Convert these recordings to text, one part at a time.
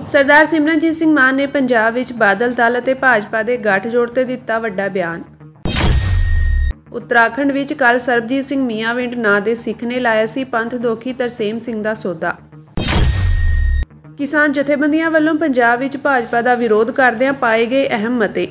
सरदार सिमरनजीत सिंह मान ने पंजाब विच बादल दल ते भाजपा के गठजोड़ ते दिता वड्डा बयान। उत्तराखंड विच कल सरबजीत सिंह मियांविंड नां दे सिख ने लाया सी पंथ दोखी तरसेम सिंह दा सौदा। किसान जथेबंदियां वल्लों पंजाब विच भाजपा दा विरोध करदिआं पाए गए अहम मते।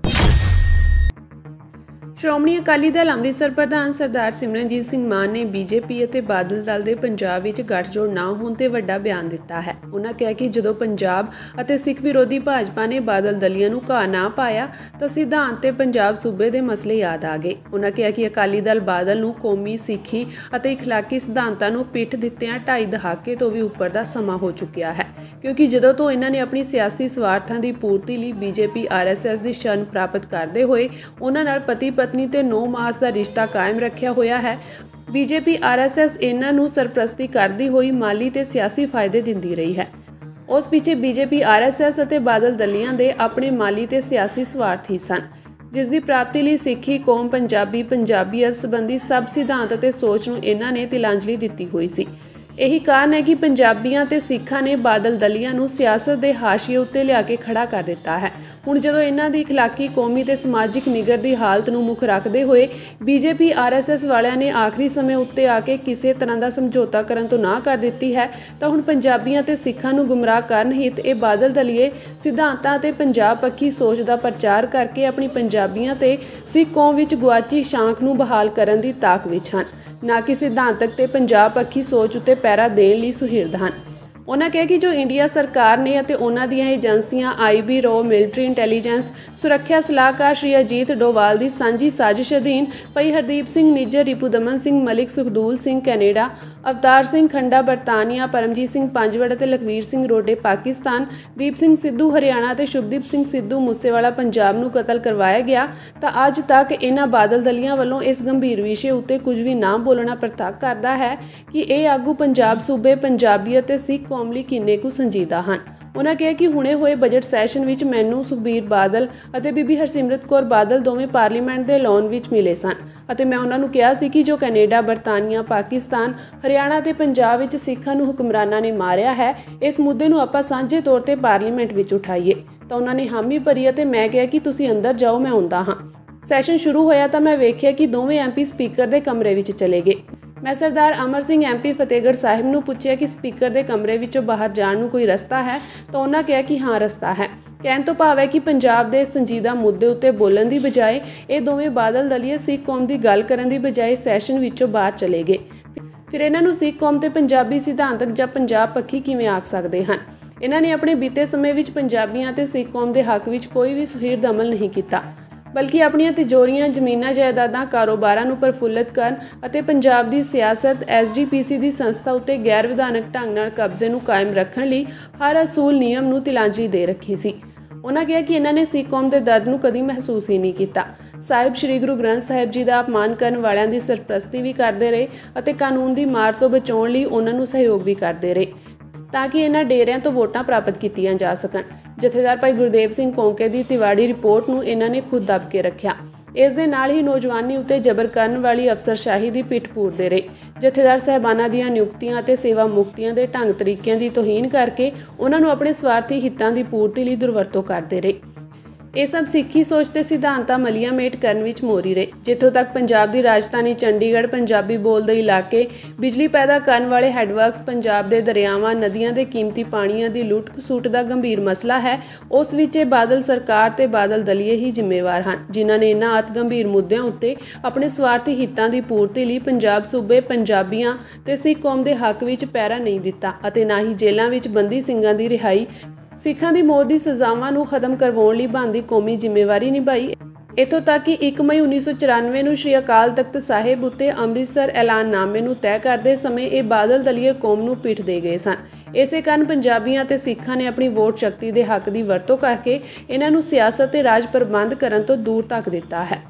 श्रोमणी अकाली दल अंमृतसर प्रधान सरदार सिमरनजीत सिंह मान ने बीजेपी ਅਤੇ ਬਾਦਲ ਦਲ ਦੇ ਪੰਜਾਬ ਵਿੱਚ ਗੱਠਜੋੜ ਨਾ ਹੋਣ ਤੇ ਵੱਡਾ ਬਿਆਨ ਦਿੱਤਾ ਹੈ। ਉਹਨਾਂ ਕਿਹਾ ਕਿ ਜਦੋਂ ਪੰਜਾਬ ਅਤੇ ਸਿੱਖ ਵਿਰੋਧੀ ਭਾਜਪਾ ਨੇ ਬਾਦਲ ਦਲੀਆਂ ਨੂੰ ਘਾਹ ਨਾ ਪਾਇਆ ਤਾਂ ਸਿਧਾਂਤ ਤੇ ਪੰਜਾਬ ਸੂਬੇ ਦੇ ਮਸਲੇ ਯਾਦ ਆ ਗਏ। ਉਹਨਾਂ ਕਿਹਾ ਕਿ ਅਕਾਲੀ ਦਲ ਬਾਦਲ ਨੂੰ ਕੌਮੀ ਸਿੱਖੀ ਅਤੇ ਇਖਲਾਕੀ ਸਿਧਾਂਤਾਂ ਨੂੰ ਪਿੱਠ ਦਿੱਤਿਆਂ 2.5 ਦਹਾਕੇ ਤੋਂ ਵੀ ਉੱਪਰ ਦਾ ਸਮਾਂ ਹੋ ਚੁੱਕਿਆ ਹੈ, ਕਿਉਂਕਿ ਜਦੋਂ ਤੋਂ ਇਹਨਾਂ ਨੇ ਆਪਣੀ ਸਿਆਸੀ ਸਵਾਰਥਾਂ ਦੀ ਪੂਰਤੀ ਲਈ ਬੀਜੇਪੀ RSS ਦੀ ਸ਼ਰਨ ਪ੍ਰਾਪਤ ਕਰਦੇ ਹੋਏ ਉਹਨਾਂ ਨਾਲ ਪਤੀ पत्नी ते 9 मास का रिश्ता कायम रखा होया है। बीजेपी RSS इन्हां नूं सरप्रस्ती करदी होई माली ते सियासी फायदे दिंदी रही है। उस पिछे बीजेपी RSS अते बादल दलियां दे अपने माली ते सियासी स्वार्थ ही सन, जिस दी प्राप्ति लई सिੱਖੀ कौम पंजाबीयत संबंधी सब सिद्धांत अते सोच नूं इन्हां ने तिलांजलि दित्ती होई सी। यही कारण है कि पंजाबियां ते सिखां ने बादल दलियां नूं सियासत के हाशिए उत्ते लिया के खड़ा कर दिता है। हुण जदों इन्हां दी इखलाकी कौमी ते समाजिक निगर की हालत नूं मुख रखते हुए बीजेपी RSS वालियां ने आखिरी समय उत्ते आके किसी तरह का समझौता करन तो ना कर दित्ती है, तो हुण पंजाबियां ते सिखां नूं गुमराह करन हित ये बादल दलीए सिद्धांतां ते पंजाब पक्खी सोच का प्रचार करके अपनी पंजाबियां ते सिख कौम विच गुआची शांख नूं बहाल करन दी ताक विच हन, ना कि सिद्धांतक ते पंजाब पक्खी सोच उत्ते पैरा देण लई सुहिरद हन। उन्होंने कहा कि जो इंडिया सरकार ने ਅਤੇ ਉਹਨਾਂ ਦੀਆਂ ਏਜੰਸੀਆਂ IB ਰੋ मिलिटरी इंटैलीजेंस सुरक्षा सलाहकार श्री अजीत डोवाल की सांझी साजिश अधीन पई हरदीप सिंह निज्जर, रिपुदमन सिंह मलिक, सुखदूल सिंह कैनेडा, अवतार सिंह खंडा बरतानिया, परमजीत सिंह पंजवड़ ਅਤੇ लखवीर सिंह रोडे पाकिस्तान, दीप सिंह सिद्धू हरियाणा ਅਤੇ शुभदीप सिंह सिद्धू मूसेवाला पंजाब ਨੂੰ कतल करवाया गया, तो अज तक इन्हां बादल दलियां ਵੱਲੋਂ इस गंभीर विषय उत्ते कुछ भी ना बोलना प्रतੱਖ करता है कि ये आगू पंजाब सूबे पंजाबीयत ते सिख कौम ਲਈ किन्ने कुछ संजीदा हैं। उन्होंने कहा कि हुणे होए बजट सैशन विच मैनू सुखबीर बादल ਅਤੇ बीबी हरसिमरत कौर बादल दोवें पार्लीमेंट के लॉन विच मिले सन ਅਤੇ मैं उन्होंने कहा सी कि जो कैनेडा, बरतानिया, पाकिस्तान, हरियाणा ते पंजाब विच सिखां नूं हुक्मरानां ने मारिया है, इस मुद्दे नूं आपां सांझे तौर ते पार्लीमेंट विच उठाईए। तो उन्होंने हामी भरी ਅਤੇ मैं कहा कि तुसीं अंदर जाओ, मैं आउंदा हां। सैशन शुरू होया तो मैं वेखिया कि दोवें MP स्पीकर के कमरे विच चले गए। मैं सरदार अमर सिंह MP फतेहगढ़ साहिब नूं पुछया कि स्पीकर के कमरे विचों बाहर जाण नूं कोई रस्ता है, तो उन्होंने कहा कि हाँ रस्ता है। कहण तो भाव है कि पंजाब के संजीदा मुद्दे उत्ते बोलण की बजाय ये दोवें बादल दलीए सिख कौम की गल करन की बजाय सैशन विचों बाहर चले गए। फिर इन्हां नूं सिख कौम ते पंजाबी सिद्धांतक जां पंजाब पक्खी किवें आख सकते हैं। इन्हां ने अपने बीते समय विच पंजाबियां ते सिख कौम के हक विच कोई भी सुहिरद अमल नहीं किया, बल्कि अपनी तिजोरियां, जमीनां, जायदादां, कारोबारां नूं प्रफुल्लित करन अते पंजाब की सियासत SGPC की संस्था उत्ते गैर विधानक ढंग नाल कब्जे नूं कायम रखण लई हर असूल नियम नूं तिलांजलि दे रखी सी। उन्होंने कहा कि इन्होंने सिख कौम के दर्द नूं कदी महसूस ही नहीं किया। साहिब श्री गुरु ग्रंथ साहिब जी का अपमान करने वालियां की सरप्रस्ती भी करते रहे और कानून की मार तो बचाने लई उन्हां नूं सहयोग भी करते रहे, ताकि इन्हां डेरियां तो वोटां प्राप्त कीतियां जा सकन। जथेदार भाई गुरदेव सिंह कोंके की तिवाड़ी रिपोर्ट नूं इन्हां ने खुद दब के रखा। इस दे नाल ही नौजवानी उत्ते जबर करन वाली अफसरशाही की पिठ पूरते रहे। जथेदार साहबाना दीआं नियुक्तियां अते सेवा मुक्तियां दे ढंग तरीकिਆਂ की तोहीन करके उन्हां नूं अपने स्वार्थी हितां की पूर्ति लई दुरवरतों करते रहे। ये सब सिੱਖੀ सोच के सिद्धांतां मलिया मेट करन विच मोरी रहे। जिथों तक पंजाब की राजधानी चंडीगढ़, पंजाबी बोलदे इलाके, बिजली पैदा करने वाले हैडवर्क्स, पंजाब के दरियावां, नदियां के कीमती पानियां की लुट खसुट का गंभीर मसला है, उस विच बादल सरकार ते बादल दलीए ही जिम्मेवार हैं, जिन्हां ने इन्हां अत गंभीर मुद्दों उत्ते अपने स्वार्थी हितां की पूर्ति लई पंजाब सूबे पंजाबियां ते सिख कौम के हक विच पैरा नहीं दिता अते ना ही जेलों विच बंदी ਸਿੰਘਾਂ की रिहाई, सिखां की मौत की सजावां नूं खत्म करवाउण लई बनदी कौमी जिम्मेवारी निभाई। इत्थों तक कि 1 मई 1994 ਨੂੰ श्री अकाल तख्त साहिब उत्ते ਅੰਮ੍ਰਿਤਸਰ ਐਲਾਨਨਾਮੇ ਨੂੰ तय करते समय ये बादल दलीय कौम ਨੂੰ पिठ दे गए सन। इसे कारण पंजाबियां ते सिखां ने अपनी वोट शक्ति के हक की वरतों करके इन्हां नूं सियासत ते राज प्रबंध करन तो दूर तक दिता है।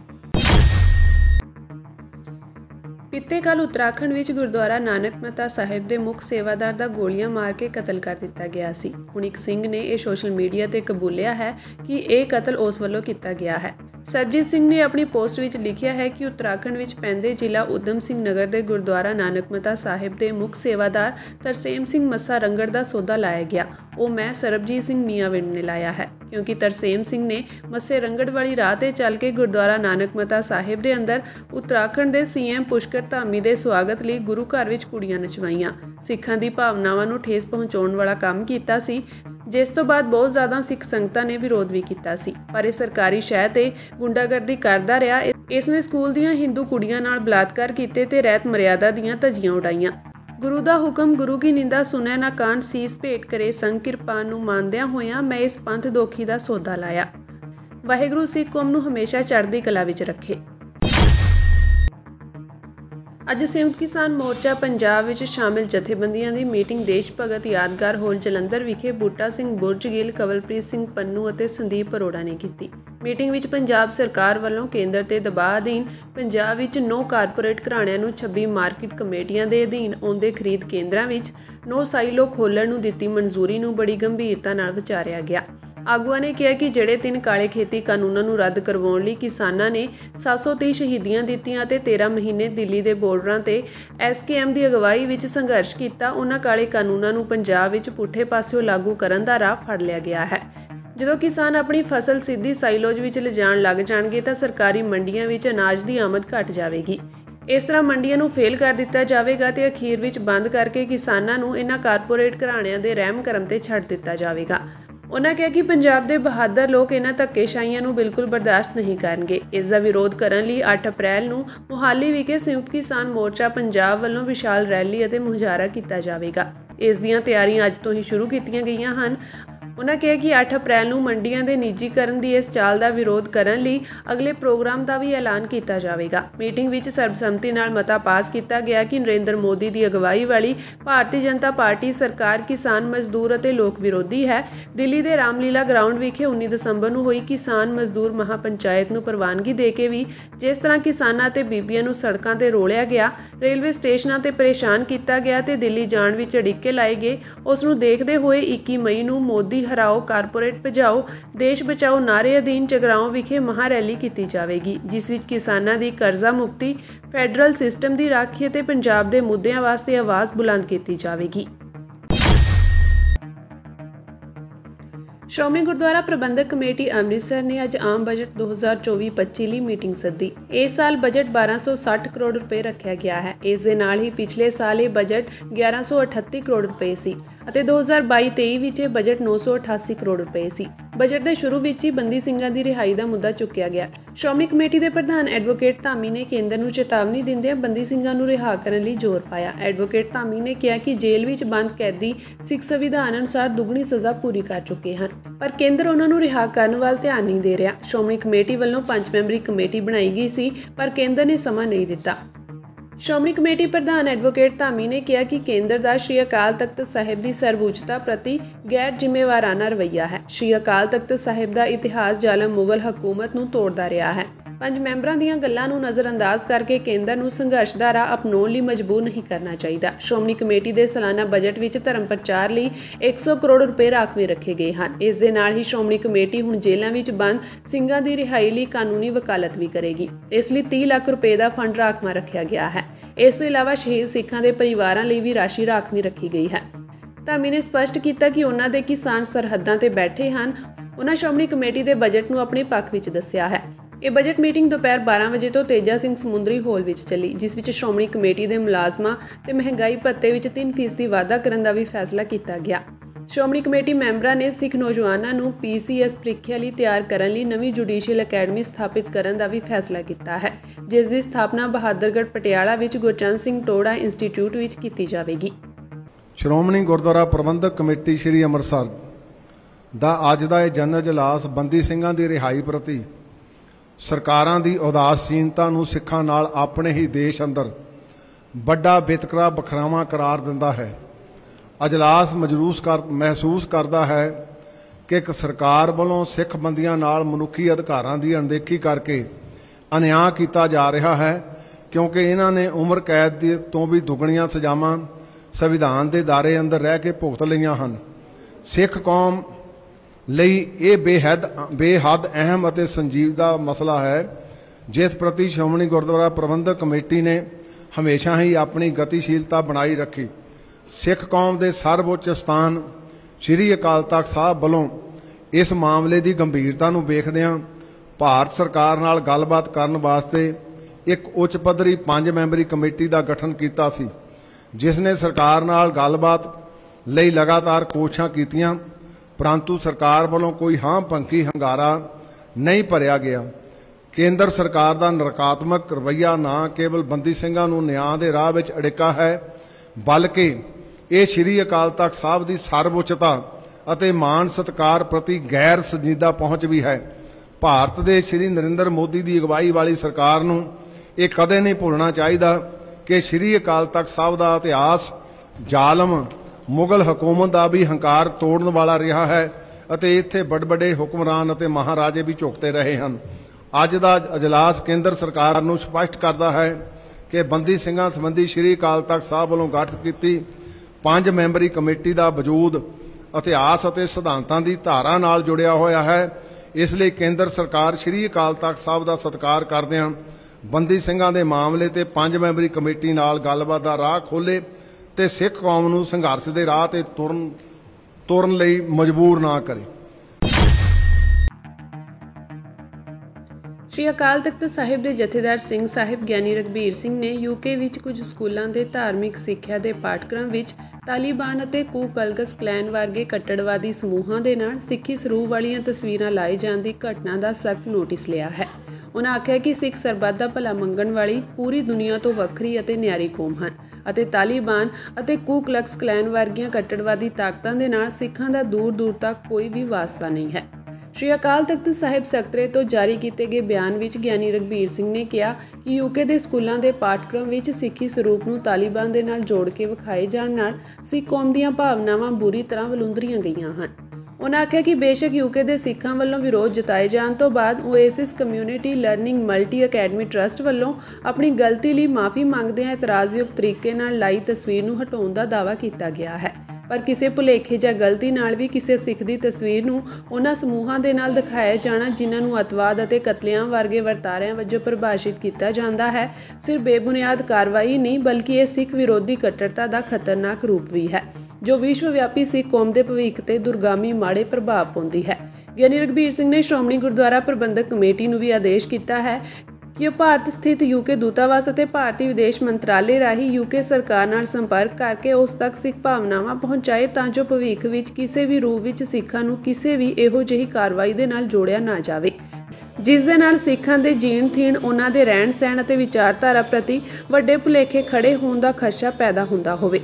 बीते कल उत्तराखंड विच गुरुद्वारा नानक मता साहिब के मुख सेवादार का गोलियां मार के कतल कर दिता गया सी। हुण एक सिंह ने यह सोशल मीडिया ते कबूलिया है कि यह कतल उस वल्लों किया गया है। ਸਰਬਜੀਤ ਸਿੰਘ ਨੇ ਆਪਣੀ ਪੋਸਟ ਵਿੱਚ ਲਿਖਿਆ ਹੈ ਕਿ ਉੱਤਰਾਖੰਡ ਵਿੱਚ ਪੈਂਦੇ ਜ਼ਿਲ੍ਹਾ ਊਧਮ ਸਿੰਘ ਨਗਰ ਦੇ ਗੁਰਦੁਆਰਾ ਨਾਨਕਮਤਾ ਸਾਹਿਬ ਦੇ ਮੁੱਖ ਸੇਵਾਦਾਰ ਤਰਸੇਮ ਸਿੰਘ ਮੱਸਾ ਰੰਗੜ ਦਾ ਸੌਦਾ ਲਾਇਆ ਗਿਆ। ਉਹ ਮੈਂ ਸਰਬਜੀਤ ਸਿੰਘ ਮੀਆਂਵਿੰਡ ਨੇ ਲਾਇਆ ਹੈ, ਕਿਉਂਕਿ ਤਰਸੇਮ ਸਿੰਘ ਨੇ ਮੱਸੇ ਰੰਗੜ ਵਾਲੀ ਰਾਹ ਤੇ ਚੱਲ ਕੇ ਗੁਰਦੁਆਰਾ ਨਾਨਕਮਤਾ ਸਾਹਿਬ ਦੇ ਅੰਦਰ ਉੱਤਰਾਖੰਡ ਦੇ ਸੀਐਮ ਪੁਸ਼ਕਰ ਧਾਮੀ ਦੇ ਸਵਾਗਤ ਲਈ ਗੁਰੂ ਘਰ ਵਿੱਚ ਕੁੜੀਆਂ ਨਚਵਾਈਆਂ, ਸਿੱਖਾਂ ਦੀ ਭਾਵਨਾਵਾਂ ਨੂੰ ਠੇਸ ਪਹੁੰਚਾਉਣ ਵਾਲਾ ਕੰਮ ਕੀਤਾ ਸੀ, ਜਿਸ ਤੋਂ ਬਾਅਦ ਬਹੁਤ ਜ਼ਿਆਦਾ ਸਿੱਖ ਸੰਗਤਾਂ ਨੇ ਵਿਰੋਧ ਵੀ ਕੀਤਾ ਸੀ। ਪਰ ਇਹ ਸਰਕਾਰੀ ਸ਼ਹਿ ਤੇ ਗੁੰਡਾਗਰਦੀ ਕਰਦਾ ਰਿਹਾ। ਇਸ ਨੇ ਸਕੂਲ ਦੀਆਂ ਹਿੰਦੂ ਕੁੜੀਆਂ ਨਾਲ ਬਲਾਤਕਾਰ ਕੀਤੇ ਤੇ ਰਹਿਤ ਮਰਿਆਦਾ ਦੀਆਂ ਧੱਜੀਆਂ ਉਡਾਈਆਂ। ਗੁਰੂ ਦਾ ਹੁਕਮ ਗੁਰੂ ਕੀ ਨਿੰਦਾ ਸੁਣੈ ਨਾ ਕਾਂਡ, ਸੀਸ ਭੇਟ ਕਰੇ ਸੰਗ ਕਿਰਪਾਨ ਨੂੰ ਮੰਨਦਿਆਂ ਹੋਇਆਂ ਮੈਂ ਇਸ ਪੰਥ ਦੋਖੀ ਦਾ ਸੌਦਾ ਲਾਇਆ। ਵਾਹਿਗੁਰੂ ਸਿੱਖ ਕੌਮ ਨੂੰ ਹਮੇਸ਼ਾ ਚੜ੍ਹਦੀ ਕਲਾ ਵਿੱਚ ਰੱਖੇ। ਅੱਜ ਸੰਯੁਕਤ ਕਿਸਾਨ ਮੋਰਚਾ ਪੰਜਾਬ ਵਿੱਚ ਸ਼ਾਮਿਲ ਜਥੇਬੰਦੀਆਂ ਦੀ ਮੀਟਿੰਗ ਦੇਸ਼ ਭਗਤ ਯਾਦਗਾਰ ਹਾਲ ਜਲੰਧਰ ਵਿਖੇ ਬੂਟਾ ਸਿੰਘ ਬੁਰਜ ਗਿੱਲ, ਕਵਲਪ੍ਰੀਤ ਸਿੰਘ ਪੰਨੂ ਅਤੇ ਸੰਦੀਪ ਅਰੋੜਾ ਨੇ ਕੀਤੀ। ਮੀਟਿੰਗ ਵਿੱਚ ਪੰਜਾਬ ਸਰਕਾਰ ਵੱਲੋਂ ਕੇਂਦਰ ਤੇ ਦਬਾਅ ਅਧੀਨ ਪੰਜਾਬ ਵਿੱਚ 9 ਕਾਰਪੋਰੇਟ ਘਰਾਣਿਆਂ ਨੂੰ 26 ਮਾਰਕੀਟ ਕਮੇਟੀਆਂ ਦੇ ਅਧੀਨ ਆਉਂਦੇ ਖਰੀਦ ਕੇਂਦਰਾਂ ਵਿੱਚ 9 ਸਾਈਲੋ ਖੋਲ੍ਹਣ ਨੂੰ ਦਿੱਤੀ ਮਨਜ਼ੂਰੀ ਨੂੰ ਬੜੀ ਗੰਭੀਰਤਾ ਨਾਲ ਵਿਚਾਰਿਆ ਗਿਆ। ਆਗੂਆਂ ਨੇ ਕਿਹਾ ਕਿ ਜਿਹੜੇ 3 ਕਾਲੇ ਖੇਤੀ ਕਾਨੂੰਨਾਂ ਨੂੰ ਰੱਦ ਕਰਵਾਉਣ ਲਈ ਕਿਸਾਨਾਂ ਨੇ 730 ਸ਼ਹੀਦੀਆਂ ਦਿੱਤੀਆਂ ਅਤੇ 13 ਮਹੀਨੇ ਦਿੱਲੀ ਦੇ ਬਾਰਡਰਾਂ ਤੇ ਐਸਕੇਐਮ ਦੀ ਅਗਵਾਈ ਵਿੱਚ ਸੰਘਰਸ਼ ਕੀਤਾ, ਉਹਨਾਂ ਕਾਲੇ ਕਾਨੂੰਨਾਂ ਨੂੰ ਪੰਜਾਬ ਵਿੱਚ ਪੁੱਠੇ ਪਾਸਿਓਂ ਲਾਗੂ ਕਰਨ ਦਾ ਰਾਹ ਫੜ ਲਿਆ ਗਿਆ ਹੈ। ਜਦੋਂ ਕਿਸਾਨ ਆਪਣੀ ਫਸਲ ਸਿੱਧੀ ਸਾਈਲੋਜ ਵਿੱਚ ਲਿਜਾਣ ਲੱਗ ਜਾਣਗੇ ਤਾਂ ਸਰਕਾਰੀ ਮੰਡੀਆਂ ਵਿੱਚ ਅਨਾਜ ਦੀ ਆਮਦ ਘਟ ਜਾਵੇਗੀ। ਇਸ ਤਰ੍ਹਾਂ ਮੰਡੀਆਂ ਨੂੰ ਫੇਲ ਕਰ ਦਿੱਤਾ ਜਾਵੇਗਾ ਤੇ ਅਖੀਰ ਵਿੱਚ ਬੰਦ ਕਰਕੇ ਕਿਸਾਨਾਂ ਨੂੰ ਇਹਨਾਂ ਕਾਰਪੋਰੇਟ ਘਰਾਣਿਆਂ ਦੇ ਰਹਿਮ ਕਰਮ ਤੇ ਛੱਡ ਦਿੱਤਾ ਜਾਵੇਗਾ। ਉਹਨਾਂ ਕਿਹਾ ਕਿ ਪੰਜਾਬ ਦੇ ਬਹਾਦਰ ਲੋਕ ਇਹਨਾਂ ਧੱਕੇਸ਼ਾਹੀਆਂ ਨੂੰ ਬਿਲਕੁਲ ਬਰਦਾਸ਼ਤ ਨਹੀਂ ਕਰਨਗੇ। ਇਸ ਦਾ ਵਿਰੋਧ ਕਰਨ ਲਈ 8 ਅਪ੍ਰੈਲ ਨੂੰ ਮੁਹਾਲੀ ਵਿਖੇ ਸੰਯੁਕਤ ਕਿਸਾਨ ਮੋਰਚਾ ਪੰਜਾਬ ਵੱਲੋਂ ਵਿਸ਼ਾਲ ਰੈਲੀ ਅਤੇ ਮੁਜ਼ਾਹਰਾ ਕੀਤਾ ਜਾਵੇਗਾ। ਇਸ ਦੀਆਂ ਤਿਆਰੀਆਂ ਅੱਜ ਤੋਂ ਹੀ ਸ਼ੁਰੂ ਕੀਤੀਆਂ ਗਈਆਂ ਹਨ। ਉਹਨਾਂ ਕਿਹਾ ਕਿ 8 ਅਪ੍ਰੈਲ ਨੂੰ ਮੰਡੀਆਂ ਦੇ ਨਿੱਜੀਕਰਨ ਦੀ ਇਸ ਚਾਲ ਦਾ ਵਿਰੋਧ ਕਰਨ ਲਈ ਅਗਲੇ ਪ੍ਰੋਗਰਾਮ ਦਾ ਵੀ ਐਲਾਨ ਕੀਤਾ ਜਾਵੇਗਾ। ਮੀਟਿੰਗ ਵਿੱਚ ਸਰਬਸੰਮਤੀ ਨਾਲ ਮਤਾ ਪਾਸ ਕੀਤਾ ਗਿਆ ਕਿ ਨਰਿੰਦਰ ਮੋਦੀ ਦੀ ਅਗਵਾਈ ਵਾਲੀ ਭਾਰਤੀ ਜਨਤਾ ਪਾਰਟੀ ਸਰਕਾਰ ਕਿਸਾਨ, ਮਜ਼ਦੂਰ ਅਤੇ ਲੋਕ ਵਿਰੋਧੀ ਹੈ। ਦਿੱਲੀ ਦੇ ਰਾਮਲੀਲਾ ਗਰਾਊਂਡ ਵਿਖੇ 19 ਦਸੰਬਰ ਨੂੰ ਹੋਈ ਕਿਸਾਨ ਮਜ਼ਦੂਰ ਮਹਾਪੰਚਾਇਤ ਨੂੰ ਪ੍ਰਵਾਨਗੀ ਦੇ ਕੇ ਵੀ ਜਿਸ ਤਰ੍ਹਾਂ ਕਿਸਾਨਾਂ ਤੇ ਬੀਬੀਆਂ ਨੂੰ ਸੜਕਾਂ ਤੇ ਰੋਲਿਆ ਗਿਆ, ਰੇਲਵੇ ਸਟੇਸ਼ਨਾਂ ਤੇ ਪਰੇਸ਼ਾਨ ਕੀਤਾ ਗਿਆ ਤੇ ਦਿੱਲੀ ਜਾਣ ਵਿੱਚ ਅੜਿੱਕੇ ਲਾਏ ਗਏ, ਉਸ ਨੂੰ ਦੇਖਦੇ ਹੋਏ 21 ਮਈ ਨੂੰ ਮੋਦੀ ਹਰਾਓ, ਕਾਰਪੋਰੇਟ ਭਜਾਓ, ਦੇਸ਼ ਬਚਾਓ ਨਾਰੇ ਅਧੀਨ ਜਗਰਾਓਂ ਵਿਖੇ ਮਹਾ ਰੈਲੀ ਕੀਤੀ ਜਾਵੇਗੀ, ਜਿਸ ਵਿੱਚ ਕਿਸਾਨਾਂ ਦੀ ਕਰਜ਼ਾ ਮੁਕਤੀ, ਫੈਡਰਲ ਸਿਸਟਮ ਦੀ ਰਾਖੀ ਅਤੇ ਪੰਜਾਬ ਦੇ ਮੁੱਦਿਆਂ ਵਾਸਤੇ ਆਵਾਜ਼ ਬੁਲੰਦ ਕੀਤੀ ਜਾਵੇਗੀ। ਸ਼੍ਰੋਮਣੀ ਗੁਰਦੁਆਰਾ ਪ੍ਰਬੰਧਕ ਕਮੇਟੀ ਅੰਮ੍ਰਿਤਸਰ ਨੇ ਅੱਜ ਆਮ ਬਜਟ 2024-25 ਲਈ ਮੀਟਿੰਗ ਸੱਦੀ। ਇਸ ਸਾਲ ਬਜਟ 1260 ਕਰੋੜ ਰੁਪਏ ਰੱਖਿਆ ਗਿਆ ਹੈ। ਇਸ ਦੇ ਨਾਲ ਹੀ ਪਿਛਲੇ ਸਾਲ ਇਹ ਬਜਟ 1138 ਕਰੋੜ ਰੁਪਏ ਸੀ ਅਤੇ 2022-23 ਵਿੱਚ ਇਹ ਬਜਟ 988 ਕਰੋੜ ਰੁਪਏ ਸੀ। ਬਜਟ ਦੇ ਸ਼ੁਰੂ ਵਿੱਚ ਹੀ ਬੰਦੀ ਸਿੰਘਾਂ ਦੀ ਰਿਹਾਈ ਦਾ ਮੁੱਦਾ ਚੁੱਕਿਆ ਗਿਆ। ਸ਼੍ਰੋਮਣੀ ਕਮੇਟੀ ਦੇ ਪ੍ਰਧਾਨ ਐਡਵੋਕੇਟ ਧਾਮੀ ਨੇ ਕੇਂਦਰ ਨੂੰ ਚੇਤਾਵਨੀ ਦਿੰਦਿਆਂ ਬੰਦੀ ਸਿੰਘਾਂ ਨੂੰ ਰਿਹਾ ਕਰਨ ਲਈ ਜ਼ੋਰ ਪਾਇਆ। ਐਡਵੋਕੇਟ ਧਾਮੀ ਨੇ ਕਿਹਾ ਕਿ ਜੇਲ੍ਹ ਵਿੱਚ ਬੰਦ ਕੈਦੀ ਸਿੱਖ ਸੰਵਿਧਾਨ ਅਨੁਸਾਰ ਦੁੱਗਣੀ ਸਜ਼ਾ ਪੂਰੀ ਕਰ ਚੁੱਕੇ ਹਨ, ਪਰ ਕੇਂਦਰ ਉਹਨਾਂ ਨੂੰ ਰਿਹਾ ਕਰਨ ਵੱਲ ਧਿਆਨ ਨਹੀਂ ਦੇ ਰਿਹਾ। ਸ਼੍ਰੋਮਣੀ ਕਮੇਟੀ ਵੱਲੋਂ 5 ਮੈਂਬਰੀ ਕਮੇਟੀ ਬਣਾਈ ਗਈ ਸੀ, ਪਰ ਕੇਂਦਰ ਨੇ ਸਮਾਂ ਨਹੀਂ ਦਿੱਤਾ। ਸ਼੍ਰੋਮਣੀ ਕਮੇਟੀ ਪ੍ਰਧਾਨ ਐਡਵੋਕੇਟ ਧਾਮੀ ਨੇ ਕਿਹਾ ਕਿ ਕੇਂਦਰ ਦਾ ਸ਼੍ਰੀ ਅਕਾਲ ਤਖਤ ਸਾਹਿਬ ਦੀ ਸਰਵਉੱਚਤਾ ਪ੍ਰਤੀ ਗੈਰ ਜ਼ਿੰਮੇਵਾਰਾਨਾ ਰਵੱਈਆ ਹੈ। ਸ਼੍ਰੀ ਅਕਾਲ ਤਖਤ ਸਾਹਿਬ ਦਾ ਇਤਿਹਾਸ ਜ਼ਾਲਮ ਮੁਗਲ ਹਕੂਮਤ ਨੂੰ ਤੋੜਦਾ ਰਿਹਾ ਹੈ। 5 ਮੈਂਬਰਾਂ ਦੀਆਂ ਗੱਲਾਂ ਨੂੰ ਨਜ਼ਰਅੰਦਾਜ਼ ਕਰਕੇ ਕੇਂਦਰ ਨੂੰ ਸੰਘਰਸ਼ ਦਾ ਰਾਹ ਅਪਣਾਉਣ ਲਈ ਮਜਬੂਰ ਨਹੀਂ ਕਰਨਾ ਚਾਹੀਦਾ। ਸ਼੍ਰੋਮਣੀ ਕਮੇਟੀ ਦੇ ਸਾਲਾਨਾ ਬਜਟ ਵਿੱਚ ਧਰਮ ਪ੍ਰਚਾਰ ਲਈ 100 ਕਰੋੜ ਰੁਪਏ ਰਾਖਵੇਂ ਰੱਖੇ ਗਏ ਹਨ। ਇਸ ਦੇ ਨਾਲ ਹੀ ਸ਼੍ਰੋਮਣੀ ਕਮੇਟੀ ਹੁਣ ਜੇਲ੍ਹਾਂ ਵਿੱਚ ਬੰਦ ਸਿੰਘਾਂ ਦੀ ਰਿਹਾਈ ਲਈ ਕਾਨੂੰਨੀ ਵਕਾਲਤ ਵੀ ਕਰੇਗੀ। ਇਸ ਲਈ 30 ਲੱਖ ਰੁਪਏ ਦਾ ਫੰਡ ਰਾਖਵਾਂ ਰੱਖਿਆ ਗਿਆ ਹੈ। ਇਸ ਤੋਂ ਇਲਾਵਾ ਸ਼ਹੀਦ ਸਿੱਖਾਂ ਦੇ ਪਰਿਵਾਰਾਂ ਲਈ ਵੀ ਰਾਸ਼ੀ ਰਾਖਵੀਂ ਰੱਖੀ ਗਈ ਹੈ। ਧਾਮੀ ਨੇ ਸਪਸ਼ਟ ਕੀਤਾ ਕਿ ਉਹਨਾਂ ਦੇ ਕਿਸਾਨ ਸਰਹੱਦਾਂ ਤੇ ਬੈਠੇ ਹਨ। ਉਹਨਾਂ ਸ਼੍ਰੋਮਣੀ ਕਮੇਟੀ ਦੇ ਬਜਟ ਨੂੰ ਆਪਣੇ ਪੱਖ ਵਿੱਚ ਦੱਸਿਆ ਹੈ। ਇਹ ਬਜਟ ਮੀਟਿੰਗ ਦੁਪਹਿਰ 12 ਵਜੇ ਤੋਂ ਤੇਜਾ ਸਿੰਘ ਸਮੁੰਦਰੀ ਹਾਲ ਵਿੱਚ ਚੱਲੀ, ਜਿਸ ਵਿੱਚ ਸ਼੍ਰੋਮਣੀ ਕਮੇਟੀ ਦੇ ਮੁਲਾਜ਼ਮਾਂ ਤੇ ਮਹਿੰਗਾਈ ਭੱਤੇ ਵਿੱਚ 3% ਵਾਧਾ ਕਰਨ ਦਾ ਵੀ ਫੈਸਲਾ ਕੀਤਾ ਗਿਆ। ਸ਼੍ਰੋਮਣੀ ਕਮੇਟੀ ਮੈਂਬਰਾਂ ਨੇ ਸਿੱਖ ਨੌਜਵਾਨਾਂ ਨੂੰ PCS ਪ੍ਰੀਖਿਆ ਲਈ ਤਿਆਰ ਕਰਨ ਲਈ ਨਵੀਂ ਜੁਡੀਸ਼ੀਅਲ ਅਕੈਡਮੀ ਸਥਾਪਿਤ ਕਰਨ ਦਾ ਵੀ ਫੈਸਲਾ ਕੀਤਾ ਹੈ, ਜਿਸ ਦੀ ਸਥਾਪਨਾ ਬਹਾਦਰਗੜ੍ਹ ਪਟਿਆਲਾ ਵਿੱਚ ਗੁਰਚਰਨ ਸਿੰਘ ਟੋੜਾ ਇੰਸਟੀਚਿਊਟ ਵਿੱਚ ਕੀਤੀ ਜਾਵੇਗੀ। ਸ਼੍ਰੋਮਣੀ ਗੁਰਦੁਆਰਾ ਪ੍ਰਬੰਧਕ ਕਮੇਟੀ ਸ੍ਰੀ ਅੰਮ੍ਰਿਤਸਰ ਦਾ ਅੱਜ ਦਾ ਇਹ ਜਨਰਲ ਇਜਲਾਸ ਬੰਦੀ ਸਿੰਘਾਂ ਦੀ ਰਿਹਾਈ ਪ੍ਰਤੀ ਸਰਕਾਰਾਂ ਦੀ ਉਦਾਸੀਨਤਾ ਨੂੰ ਸਿੱਖਾਂ ਨਾਲ ਆਪਣੇ ਹੀ ਦੇਸ਼ ਅੰਦਰ ਵੱਡਾ ਵਿਤਕਰਾ ਬਖਰਾਵਾਂ ਕਰਾਰ ਦਿੰਦਾ ਹੈ। ਅਜਲਾਸ ਮਹਿਸੂਸ ਕਰਦਾ ਹੈ ਕਿ ਇੱਕ ਸਰਕਾਰ ਵੱਲੋਂ ਸਿੱਖ ਬੰਦੀਆਂ ਨਾਲ ਮਨੁੱਖੀ ਅਧਿਕਾਰਾਂ ਦੀ ਅਣਦੇਖੀ ਕਰਕੇ ਅਨਿਆਂ ਕੀਤਾ ਜਾ ਰਿਹਾ ਹੈ, ਕਿਉਂਕਿ ਇਹਨਾਂ ਨੇ ਉਮਰ ਕੈਦ ਤੋਂ ਵੀ ਦੁੱਗਣੀਆਂ ਸਜ਼ਾਵਾਂ ਸੰਵਿਧਾਨ ਦੇ ਦਾਇਰੇ ਅੰਦਰ ਰਹਿ ਕੇ ਭੁਗਤ ਲਈਆਂ ਹਨ। ਸਿੱਖ ਕੌਮ ਲਈ ਇਹ ਬੇਹੱਦ ਅਹਿਮ ਅਤੇ ਸੰਜੀਦਾ ਮਸਲਾ ਹੈ, ਜਿਸ ਪ੍ਰਤੀ ਸ਼੍ਰੋਮਣੀ ਗੁਰਦੁਆਰਾ ਪ੍ਰਬੰਧਕ ਕਮੇਟੀ ਨੇ ਹਮੇਸ਼ਾ ਹੀ ਆਪਣੀ ਗਤੀਸ਼ੀਲਤਾ ਬਣਾਈ ਰੱਖੀ। ਸਿੱਖ ਕੌਮ ਦੇ ਸਰਵਉੱਚ ਸਥਾਨ ਸ੍ਰੀ ਅਕਾਲ ਤਖਤ ਸਾਹਿਬ ਵੱਲੋਂ ਇਸ ਮਾਮਲੇ ਦੀ ਗੰਭੀਰਤਾ ਨੂੰ ਵੇਖਦਿਆਂ ਭਾਰਤ ਸਰਕਾਰ ਨਾਲ ਗੱਲਬਾਤ ਕਰਨ ਵਾਸਤੇ ਇੱਕ ਉੱਚ ਪੱਧਰੀ 5 ਮੈਂਬਰੀ ਕਮੇਟੀ ਦਾ ਗਠਨ ਕੀਤਾ ਸੀ, ਜਿਸ ਨੇ ਸਰਕਾਰ ਨਾਲ ਗੱਲਬਾਤ ਲਈ ਲਗਾਤਾਰ ਕੋਸ਼ਿਸ਼ਾਂ ਕੀਤੀਆਂ, ਪਰੰਤੂ ਸਰਕਾਰ ਵੱਲੋਂ ਕੋਈ ਹਾਂ ਪੰਖੀ ਹੰਗਾਰਾ ਨਹੀਂ ਭਰਿਆ ਗਿਆ। ਕੇਂਦਰ ਸਰਕਾਰ ਦਾ ਨਕਾਰਾਤਮਕ ਰਵੱਈਆ ਨਾ ਕੇਵਲ ਬੰਦੀ ਸਿੰਘਾਂ ਨੂੰ ਨਿਆਂ ਦੇ ਰਾਹ ਵਿੱਚ ਅੜਿੱਕਾ ਹੈ, ਬਲਕਿ ਇਹ ਸ੍ਰੀ ਅਕਾਲ ਤਖਤ ਸਾਹਿਬ ਦੀ ਸਰਵਉੱਚਤਾ ਅਤੇ ਮਾਣ ਸਤਿਕਾਰ ਪ੍ਰਤੀ ਗੈਰ ਸੰਜੀਦਾ ਪਹੁੰਚ ਵੀ ਹੈ। ਭਾਰਤ ਦੇ ਸ੍ਰੀ ਨਰਿੰਦਰ ਮੋਦੀ ਦੀ ਅਗਵਾਈ ਵਾਲੀ ਸਰਕਾਰ ਨੂੰ ਇਹ ਕਦੇ ਨਹੀਂ ਭੁੱਲਣਾ ਚਾਹੀਦਾ ਕਿ ਸ੍ਰੀ ਅਕਾਲ ਤਖਤ ਸਾਹਿਬ ਦਾ ਇਤਿਹਾਸ ਜ਼ਾਲਮ ਮੁਗਲ ਹਕੂਮਤ ਦਾ ਵੀ ਹੰਕਾਰ ਤੋੜਨ ਵਾਲਾ ਰਿਹਾ ਹੈ ਅਤੇ ਇੱਥੇ ਵੱਡੇ ਹੁਕਮਰਾਨ ਅਤੇ ਮਹਾਰਾਜੇ ਵੀ ਝੁਕਦੇ ਰਹੇ ਹਨ। ਅੱਜ ਦਾ ਅਜਲਾਸ ਕੇਂਦਰ ਸਰਕਾਰ ਨੂੰ ਸਪਸ਼ਟ ਕਰਦਾ ਹੈ ਕਿ ਬੰਦੀ ਸਿੰਘਾਂ ਸੰਬੰਧੀ ਸ੍ਰੀ ਅਕਾਲ ਤਖਤ ਸਾਹਿਬ ਵੱਲੋਂ ਗਠਿਤ ਕੀਤੀ 5 ਮੈਂਬਰੀ ਕਮੇਟੀ ਦਾ ਵਜੂਦ ਇਤਿਹਾਸ ਅਤੇ ਸਿਧਾਂਤਾਂ ਦੀ ਧਾਰਾ ਨਾਲ ਜੁੜਿਆ ਹੋਇਆ ਹੈ। ਇਸ ਲਈ ਕੇਂਦਰ ਸਰਕਾਰ ਸ੍ਰੀ ਅਕਾਲ ਤਖਤ ਸਾਹਿਬ ਦਾ ਸਤਿਕਾਰ ਕਰਦਿਆਂ ਬੰਦੀ ਸਿੰਘਾਂ ਦੇ ਮਾਮਲੇ ਤੇ 5 ਮੈਂਬਰੀ ਕਮੇਟੀ ਨਾਲ ਗੱਲਬਾਤ ਦਾ ਰਾਹ ਖੋਲ੍ਹੇ ਤੇ ਸਿੱਖ ਕੌਮ ਨੂੰ ਸੰਘਰਸ਼ ਦੇ ਰਾਹ ਤੇ ਤੁਰਨ ਲਈ ਮਜਬੂਰ ਨਾ ਕਰੇ। ਸ਼੍ਰੀ ਅਕਾਲ ਤਖਤ ਸਾਹਿਬ ਦੇ ਜਥੇਦਾਰ ਸਿੰਘ ਸਾਹਿਬ ਗਿਆਨੀ ਰਘਬੀਰ ਸਿੰਘ ਨੇ ਯੂਕੇ ਵਿੱਚ ਕੁਝ ਸਕੂਲਾਂ ਦੇ ਧਾਰਮਿਕ ਸਿੱਖਿਆ ਦੇ ਪਾਠਕ੍ਰਮ ਵਿੱਚ ਤਾਲਿਬਾਨ ਅਤੇ ਕੂ ਕਲਗਸ ਕਲੈਨ ਵਰਗੇ ਕੱਟੜਵਾਦੀ ਸਮੂਹਾਂ ਦੇ ਨਾਲ ਸਿੱਖੀ ਸਰੂਪ ਵਾਲੀਆਂ ਤਸਵੀਰਾਂ ਲਾਏ ਜਾਣ ਦੀ ਘਟਨਾ ਦਾ ਸਖਤ ਨੋਟਿਸ ਲਿਆ ਹੈ। ਉਨ੍ਹਾਂ ਆਖਿਆ ਕਿ ਸਿੱਖ ਸਰਬੱਤ ਦਾ ਭਲਾ ਮੰਗਣ ਵਾਲੀ ਪੂਰੀ ਦੁਨੀਆ ਤੋਂ ਵੱਖਰੀ ਅਤੇ ਨਿਆਰੀ ਕੌਮ ਹਨ ਅਤੇ ਤਾਲਿਬਾਨ ਅਤੇ ਕੂ ਕਲਗਸ ਕਲੈਨ ਵਰਗੀਆਂ ਕੱਟੜਵਾਦੀ ਤਾਕਤਾਂ ਦੇ ਨਾਲ ਸਿੱਖਾਂ ਦਾ ਦੂਰ ਤੱਕ ਕੋਈ ਵੀ ਵਾਸਤਾ ਨਹੀਂ ਹੈ। ਸ਼੍ਰੀ ਅਕਾਲ ਤਖਤ ਸਾਹਿਬ ਸਕੱਤਰੇਤ ਤੋਂ ਜਾਰੀ ਕੀਤੇ ਗਏ ਬਿਆਨ ਵਿੱਚ ਗਿਆਨੀ ਰਘਬੀਰ ਸਿੰਘ ਨੇ ਕਿਹਾ ਕਿ ਯੂਕੇ ਦੇ ਸਕੂਲਾਂ ਦੇ ਪਾਠਕ੍ਰਮ ਵਿੱਚ ਸਿੱਖੀ ਸਰੂਪ ਨੂੰ ਤਾਲਿਬਾਨ ਦੇ ਨਾਲ ਜੋੜ ਕੇ ਵਿਖਾਏ ਜਾਣ ਨਾਲ ਸਿੱਖ ਕੌਮ ਦੀਆਂ ਭਾਵਨਾਵਾਂ ਬੁਰੀ ਤਰ੍ਹਾਂ ਵਲੂੰਦਰੀਆਂ ਗਈਆਂ ਹਨ। ਉਨ੍ਹਾਂ ਆਖਿਆ ਕਿ ਬੇਸ਼ੱਕ ਯੂਕੇ ਦੇ ਸਿੱਖਾਂ ਵੱਲੋਂ ਵਿਰੋਧ ਜਤਾਏ ਜਾਣ ਤੋਂ ਬਾਅਦ oasis community learning multi academy trust ਵੱਲੋਂ ਆਪਣੀ ਗਲਤੀ ਲਈ ਮਾਫੀ ਮੰਗਦਿਆਂ ਇਤਰਾਜ਼ਯੋਗ ਤਰੀਕੇ ਨਾਲ ਲਾਈ ਤਸਵੀਰ ਨੂੰ ਹਟਾਉਣ ਦਾ ਦਾਅਵਾ ਕੀਤਾ ਗਿਆ ਹੈ, ਪਰ ਕਿਸੇ ਭੁਲੇਖੇ ਜਾਂ ਗਲਤੀ ਨਾਲ ਵੀ ਕਿਸੇ ਸਿੱਖ ਦੀ ਤਸਵੀਰ ਨੂੰ ਉਹਨਾਂ ਸਮੂਹਾਂ ਦੇ ਨਾਲ ਦਿਖਾਇਆ ਜਾਣਾ ਜਿਨ੍ਹਾਂ ਨੂੰ ਅੱਤਵਾਦ ਅਤੇ ਕਤਲੇਆਮ ਵਰਗੇ ਵਰਤਾਰਿਆਂ ਵਜੋਂ ਪਰਿਭਾਸ਼ਿਤ ਕੀਤਾ ਜਾਂਦਾ ਹੈ, ਸਿਰਫ ਬੇਬੁਨਿਆਦ ਕਾਰਵਾਈ ਨਹੀਂ ਬਲਕਿ ਇਹ ਸਿੱਖ ਵਿਰੋਧੀ ਕੱਟੜਤਾ ਦਾ ਖਤਰਨਾਕ ਰੂਪ ਵੀ ਹੈ, ਜੋ ਵਿਸ਼ਵ ਵਿਆਪੀ ਸਿੱਖ ਕੌਮ ਦੇ ਭਵਿੱਖ ਤੇ ਦੁਰਗਾਮੀ ਮਾੜੇ ਪ੍ਰਭਾਵ ਪਾਉਂਦੀ ਹੈ। ਗਿਆਨੀ ਰਘਬੀਰ ਸਿੰਘ ਨੇ ਸ਼੍ਰੋਮਣੀ ਗੁਰਦੁਆਰਾ ਪ੍ਰਬੰਧਕ ਕਮੇਟੀ ਨੂੰ ਵੀ ਆਦੇਸ਼ ਕੀਤਾ ਹੈ ਕਿ ਉਹ ਭਾਰਤ ਸਥਿਤ ਯੂਕੇ ਦੂਤਾਵਾਸ ਅਤੇ ਭਾਰਤੀ ਵਿਦੇਸ਼ ਮੰਤਰਾਲੇ ਰਾਹੀਂ ਯੂਕੇ ਸਰਕਾਰ ਨਾਲ ਸੰਪਰਕ ਕਰਕੇ ਉਸ ਤੱਕ ਸਿੱਖ ਭਾਵਨਾਵਾਂ ਪਹੁੰਚਾਏ ਤਾਂ ਜੋ ਭਵਿੱਖ ਵਿੱਚ ਕਿਸੇ ਵੀ ਰੂਪ ਵਿੱਚ ਸਿੱਖਾਂ ਨੂੰ ਕਿਸੇ ਵੀ ਇਹੋ ਜਿਹੀ ਕਾਰਵਾਈ ਦੇ ਨਾਲ ਜੋੜਿਆ ਨਾ ਜਾਵੇ ਜਿਸ ਦੇ ਨਾਲ ਸਿੱਖਾਂ ਦੇ ਜੀਣ ਥੀਣ, ਉਹਨਾਂ ਦੇ ਰਹਿਣ ਸਹਿਣ ਅਤੇ ਵਿਚਾਰਧਾਰਾ ਪ੍ਰਤੀ ਵੱਡੇ ਭੁਲੇਖੇ ਖੜੇ ਹੋਣ ਦਾ ਖਦਸ਼ਾ ਪੈਦਾ ਹੁੰਦਾ ਹੋਵੇ।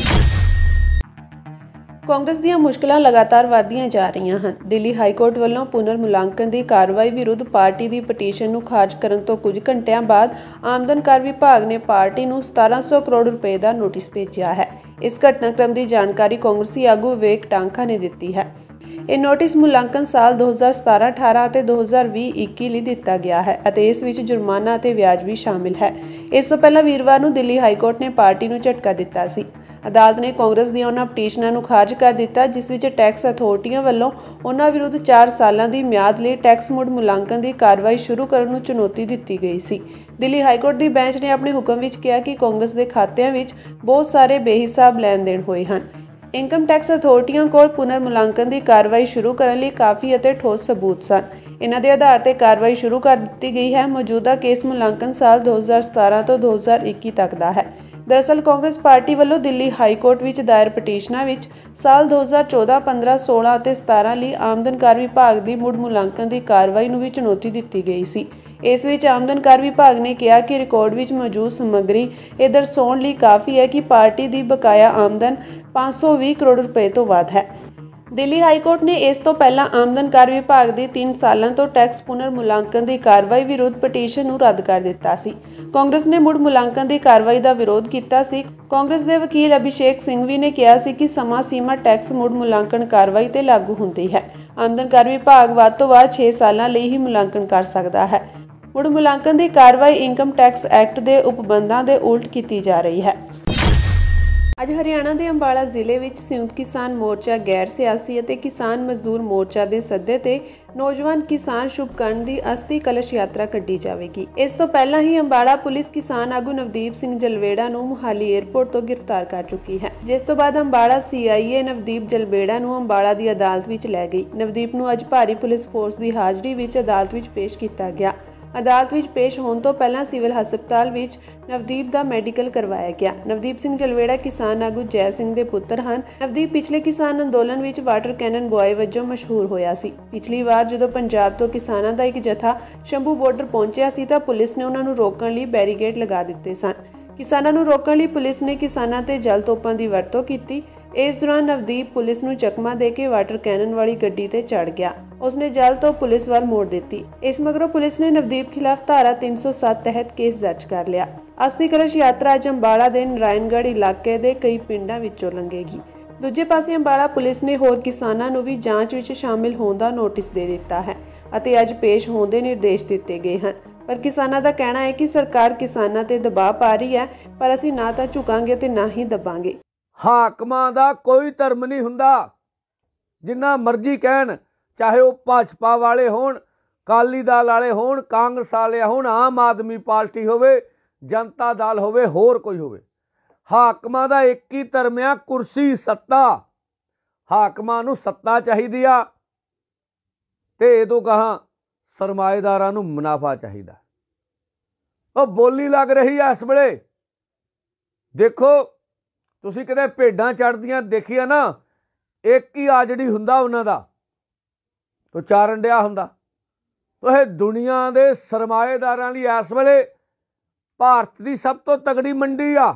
ਕਾਂਗਰਸ ਦੀਆਂ ਮੁਸ਼ਕਲਾਂ ਲਗਾਤਾਰ ਵਧਦੀਆਂ ਜਾ ਰਹੀਆਂ ਹਨ। ਦਿੱਲੀ ਹਾਈ ਕੋਰਟ ਵੱਲੋਂ ਪੁਨਰ ਮੁਲਾਂਕਣ ਦੀ ਕਾਰਵਾਈ ਵਿਰੁੱਧ ਪਾਰਟੀ ਦੀ ਪਟੀਸ਼ਨ ਨੂੰ ਖਾਰਜ ਕਰਨ ਤੋਂ ਕੁਝ ਘੰਟਿਆਂ ਬਾਅਦ ਆਮਦਨ ਕਰ ਵਿਭਾਗ ਨੇ ਪਾਰਟੀ ਨੂੰ 1700 ਕਰੋੜ ਰੁਪਏ ਦਾ ਨੋਟਿਸ ਭੇਜਿਆ ਹੈ। ਇਸ ਘਟਨਾਕ੍ਰਮ ਦੀ ਜਾਣਕਾਰੀ ਕਾਂਗਰਸੀ ਆਗੂ ਵਿਵੇਕ ਟਾਂਕਾ ਨੇ ਦਿੱਤੀ ਹੈ। ਇਹ ਨੋਟਿਸ ਮੁਲਾਂਕਣ ਸਾਲ 2017-18 ਅਤੇ 2020-21 ਲਈ ਦਿੱਤਾ ਗਿਆ ਹੈ ਅਤੇ ਇਸ ਵਿੱਚ ਜੁਰਮਾਨਾ ਅਤੇ ਵਿਆਜ ਵੀ ਸ਼ਾਮਿਲ ਹੈ। ਇਸ ਤੋਂ ਪਹਿਲਾਂ ਵੀਰਵਾਰ ਨੂੰ ਦਿੱਲੀ ਹਾਈ ਕੋਰਟ ਨੇ ਪਾਰਟੀ ਨੂੰ ਝਟਕਾ ਦਿੱਤਾ ਸੀ। ਅਦਾਲਤ ਨੇ ਕਾਂਗਰਸ ਦੀਆਂ ਉਹਨਾਂ ਪਟੀਸ਼ਨਾਂ ਨੂੰ ਖਾਰਜ ਕਰ ਦਿੱਤਾ ਜਿਸ ਵਿੱਚ ਟੈਕਸ ਅਥਾਰਟੀਆਂ ਵੱਲੋਂ ਉਹਨਾਂ ਵਿਰੁੱਧ 4 ਸਾਲਾਂ ਦੀ ਮਿਆਦ ਲਈ ਟੈਕਸ ਮੁੜ ਮੁਲਾਂਕਣ ਦੀ ਕਾਰਵਾਈ ਸ਼ੁਰੂ ਕਰਨ ਨੂੰ ਚੁਣੌਤੀ ਦਿੱਤੀ ਗਈ ਸੀ। ਦਿੱਲੀ ਹਾਈ ਕੋਰਟ ਦੀ ਬੈਂਚ ਨੇ ਆਪਣੇ ਹੁਕਮ ਵਿੱਚ ਕਿਹਾ ਕਿ ਕਾਂਗਰਸ ਦੇ ਖਾਤਿਆਂ ਵਿੱਚ ਬਹੁਤ ਸਾਰੇ ਬੇਹਿਸਾਬ ਲੈਣ ਦੇਣ ਹੋਏ ਹਨ। ਇਨਕਮ ਟੈਕਸ ਅਥਾਰਟੀਆਂ ਕੋਲ ਪੁਨਰ ਮੁਲਾਂਕਣ ਦੀ ਕਾਰਵਾਈ ਸ਼ੁਰੂ ਕਰਨ ਲਈ ਕਾਫੀ ਅਤੇ ਠੋਸ ਸਬੂਤ ਸਨ। ਇਹਨਾਂ ਦੇ ਆਧਾਰ ਤੇ ਕਾਰਵਾਈ ਸ਼ੁਰੂ ਕਰ ਦਿੱਤੀ ਗਈ ਹੈ। ਮੌਜੂਦਾ ਕੇਸ ਮੁਲਾਂਕਣ ਸਾਲ 2017 ਤੋਂ 2021 ਤੱਕ ਦਾ ਹੈ। ਦਰਅਸਲ ਕਾਂਗਰਸ ਪਾਰਟੀ ਵੱਲੋਂ ਦਿੱਲੀ ਹਾਈ ਕੋਰਟ ਵਿੱਚ ਦਾਇਰ ਪਟੀਸ਼ਨਾਂ ਵਿੱਚ ਸਾਲ 2014, 15, 16 ਅਤੇ 17 ਲਈ ਆਮਦਨ ਕਰ ਵਿਭਾਗ ਦੀ ਮੁੜ ਮੁਲਾਂਕਣ ਦੀ ਕਾਰਵਾਈ ਨੂੰ ਵੀ ਚੁਣੌਤੀ ਦਿੱਤੀ ਗਈ ਸੀ। ਇਸ ਵਿੱਚ ਆਮਦਨ ਕਰ ਵਿਭਾਗ ਨੇ ਕਿਹਾ ਕਿ ਰਿਕਾਰਡ ਵਿੱਚ ਮੌਜੂਦ ਸਮੱਗਰੀ ਇਹ ਦਰਸਾਉਣ ਲਈ ਕਾਫੀ ਹੈ ਕਿ ਪਾਰਟੀ ਦੀ ਬਕਾਇਆ ਆਮਦਨ 520 ਕਰੋੜ ਰੁਪਏ ਤੋਂ ਵੱਧ ਹੈ। ਦਿੱਲੀ ਹਾਈ ਕੋਰਟ ਨੇ ਇਸ ਤੋਂ ਪਹਿਲਾਂ ਆਮਦਨ ਕਰ ਵਿਭਾਗ ਦੀ 3 ਸਾਲਾਂ ਤੋਂ ਟੈਕਸ ਪੁਨਰ ਮੁਲਾਂਕਣ ਦੀ ਕਾਰਵਾਈ ਵਿਰੁੱਧ ਪਟੀਸ਼ਨ ਨੂੰ ਰੱਦ ਕਰ ਦਿੱਤਾ ਸੀ। ਕਾਂਗਰਸ ਨੇ ਮੁੜ ਮੁਲਾਂਕਣ ਦੀ ਕਾਰਵਾਈ ਦਾ ਵਿਰੋਧ ਕੀਤਾ ਸੀ। ਕਾਂਗਰਸ ਦੇ ਵਕੀਲ ਅਭਿਸ਼ੇਕ ਸਿੰਘਵੀ ਨੇ ਕਿਹਾ ਸੀ ਕਿ ਸਮਾਂ ਸੀਮਾ ਟੈਕਸ ਮੁੜ ਮੁਲਾਂਕਣ ਕਾਰਵਾਈ ਤੇ ਲਾਗੂ ਹੁੰਦੀ ਹੈ। ਆਮਦਨ ਕਰ ਵਿਭਾਗ ਵੱਧ ਤੋਂ ਵੱਧ 6 ਸਾਲਾਂ ਲਈ ਹੀ ਮੁਲਾਂਕਣ ਕਰ ਸਕਦਾ ਹੈ। ਮੁੜ ਮੁਲਾਂਕਣ ਦੀ ਕਾਰਵਾਈ ਇਨਕਮ ਟੈਕਸ ਐਕਟ ਦੇ ਉਪਬੰਧਾਂ ਦੇ ਉਲਟ ਕੀਤੀ ਜਾ ਰਹੀ ਹੈ। ਅੱਜ ਹਰਿਆਣਾ ਦੇ ਅੰਬਾਲਾ ਜ਼ਿਲ੍ਹੇ ਵਿੱਚ ਸੰਯੁਕਤ ਕਿਸਾਨ ਮੋਰਚਾ ਗੈਰ ਸਿਆਸੀ ਅਤੇ ਕਿਸਾਨ ਮਜ਼ਦੂਰ ਮੋਰਚਾ ਦੇ ਸੱਦੇ ਤੇ ਨੌਜਵਾਨ ਕਿਸਾਨ ਸ਼ੁਭਕਰਨ ਦੀ ਅਸਥੀ ਕਲਸ਼ ਯਾਤਰਾ ਕੱਢੀ ਜਾਵੇਗੀ। ਇਸ ਤੋਂ ਪਹਿਲਾਂ ਹੀ ਅੰਬਾਲਾ ਪੁਲਿਸ ਕਿਸਾਨ ਆਗੂ ਨਵਦੀਪ ਸਿੰਘ ਜਲਵੇੜਾ ਨੂੰ ਮੁਹਾਲੀ ਏਅਰਪੋਰਟ ਤੋਂ ਗ੍ਰਿਫਤਾਰ ਕਰ ਚੁੱਕੀ ਹੈ, ਜਿਸ ਤੋਂ ਬਾਅਦ ਅੰਬਾਲਾ CIA ਨਵਦੀਪ ਜਲਵੇੜਾ ਨੂੰ ਅੰਬਾਲਾ ਦੀ ਅਦਾਲਤ ਵਿੱਚ ਲੈ ਗਈ। ਨਵਦੀਪ ਨੂੰ ਅੱਜ ਭਾਰੀ ਪੁਲਿਸ ਫੋਰਸ ਦੀ ਹਾਜ਼ਰੀ ਵਿੱਚ ਅਦਾਲਤ ਵਿੱਚ ਪੇਸ਼ ਕੀਤਾ ਗਿਆ। ਅਦਾਲਤ ਵਿੱਚ ਪੇਸ਼ ਹੋਣ ਤੋਂ ਪਹਿਲਾਂ ਸਿਵਲ ਹਸਪਤਾਲ ਵਿੱਚ ਨਵਦੀਪ ਦਾ ਮੈਡੀਕਲ ਕਰਵਾਇਆ ਗਿਆ। ਨਵਦੀਪ ਸਿੰਘ ਜਲਵੇੜਾ ਕਿਸਾਨ ਆਗੂ ਜੈ ਸਿੰਘ ਦੇ ਪੁੱਤਰ ਹਨ। ਨਵਦੀਪ ਪਿਛਲੇ ਕਿਸਾਨ ਅੰਦੋਲਨ ਵਿੱਚ ਵਾਟਰ ਕੈਨਨ ਬੁਆਏ ਵਜੋਂ ਮਸ਼ਹੂਰ ਹੋਇਆ ਸੀ। ਪਿਛਲੀ ਵਾਰ ਜਦੋਂ ਪੰਜਾਬ ਤੋਂ ਕਿਸਾਨਾਂ ਦਾ ਇੱਕ ਜਥਾ ਸ਼ੰਭੂ ਬਾਰਡਰ ਪਹੁੰਚਿਆ ਸੀ ਤਾਂ ਪੁਲਿਸ ਨੇ ਉਹਨਾਂ ਨੂੰ ਰੋਕਣ ਲਈ ਬੈਰੀਕੇਡ ਲਗਾ ਦਿੱਤੇ ਸਨ। ਕਿਸਾਨਾਂ ਨੂੰ ਰੋਕਣ ਲਈ ਪੁਲਿਸ ਨੇ ਕਿਸਾਨਾਂ ਤੇ ਜਲ ਤੋਪਾਂ ਦੀ ਵਰਤੋਂ ਕੀਤੀ। ਇਸ ਦੌਰਾਨ ਨਵਦੀਪ ਪੁਲਿਸ ਨੂੰ ਚਕਮਾ ਦੇ ਕੇ ਵਾਟਰ ਕੈਨਨ ਵਾਲੀ ਗੱਡੀ ਤੇ ਚੜ੍ਹ ਗਿਆ। ਉਸਨੇ ਜਲ ਤੋਂ ਪੁਲਿਸ ਵੱਲ ਮੋੜ ਦਿੱਤੀ। ਇਸ ਮਗਰੋਂ ਪੁਲਿਸ ਨੇ ਨਵਦੀਪ ਖਿਲਾਫ ਧਾਰਾ 307 ਤਹਿਤ ਕੇਸ ਦਰਜ ਕਰ ਲਿਆ। ਅਸਥੀ ਕਲਸ਼ ਯਾਤਰਾ ਅੱਜ ਅੰਬਾਲਾ ਦੇ ਨਾਰਾਇਣਗੜ੍ਹ ਇਲਾਕੇ ਦੇ ਕਈ ਪਿੰਡਾਂ ਵਿੱਚੋਂ ਲੰਘੇਗੀ। ਦੂਜੇ ਪਾਸੇ ਅੰਬਾਲਾ ਪੁਲਿਸ ਨੇ ਹੋਰ ਕਿਸਾਨਾਂ ਨੂੰ ਵੀ ਜਾਂਚ ਵਿੱਚ ਸ਼ਾਮਿਲ ਹੋਣ ਦਾ ਨੋਟਿਸ ਦੇ ਦਿੱਤਾ ਹੈ ਅਤੇ ਅੱਜ ਪੇਸ਼ ਹੋਣ ਦੇ ਨਿਰਦੇਸ਼ ਦਿੱਤੇ ਗਏ ਹਨ। ਪਰ ਕਿਸਾਨਾਂ ਦਾ ਕਹਿਣਾ ਹੈ ਕਿ ਸਰਕਾਰ ਕਿਸਾਨਾਂ ਤੇ ਦਬਾਅ ਪਾ ਰਹੀ ਹੈ, ਪਰ ਅਸੀਂ ਨਾ ਤਾਂ ਝੁਕਾਂਗੇ ਤੇ ਨਾ ਹੀ ਦਬਾਂਗੇ। ਹਾਕਮਾਂ ਦਾ ਕੋਈ ਧਰਮ ਨਹੀਂ ਹੁੰਦਾ। ਜਿੰਨਾ ਮਰਜ਼ੀ ਕਹਿਣ, ਚਾਹੇ ਉਹ ਭਾਜਪਾ ਵਾਲੇ ਹੋਣ, ਅਕਾਲੀ ਦਲ ਵਾਲੇ ਹੋਣ, ਕਾਂਗਰਸ ਵਾਲੇ ਹੋਣ, ਆਮ ਆਦਮੀ ਪਾਰਟੀ ਹੋਵੇ, ਜਨਤਾ ਦਲ ਹੋਵੇ, ਹੋਰ ਕੋਈ ਹੋਵੇ, ਹਾਕਮਾਂ ਦਾ ਇੱਕ ਹੀ ਧਰਮ ਆ, ਕੁਰਸੀ, ਸੱਤਾ। ਹਾਕਮਾਂ ਨੂੰ ਸੱਤਾ ਚਾਹੀਦੀ ਆ ਤੇ ਇਹ ਤੋਂ ਕਹਾਂ ਸਰਮਾਏਦਾਰਾਂ ਨੂੰ ਮੁਨਾਫਾ ਚਾਹੀਦਾ। ਉਹ ਬੋਲੀ ਲੱਗ ਰਹੀ ਆ ਇਸ ਵੇਲੇ। ਦੇਖੋ, ਤੁਸੀਂ ਕਿਤੇ ਭੇਡਾਂ ਚੜ੍ਹਦੀਆਂ ਦੇਖੀਆਂ ਨਾ, ਇੱਕ ਹੀ ਆਜੜੀ ਹੁੰਦਾ ਉਹਨਾਂ ਦਾ, ਤੋ ਚਾਰਨ ਡਿਆ ਹੁੰਦਾ। ਤੋ ਇਹ ਦੁਨੀਆ ਦੇ ਸਰਮਾਏਦਾਰਾਂ ਲਈ ਇਸ ਵੇਲੇ ਭਾਰਤ ਦੀ ਸਭ ਤੋਂ ਤਗੜੀ ਮੰਡੀ ਆ,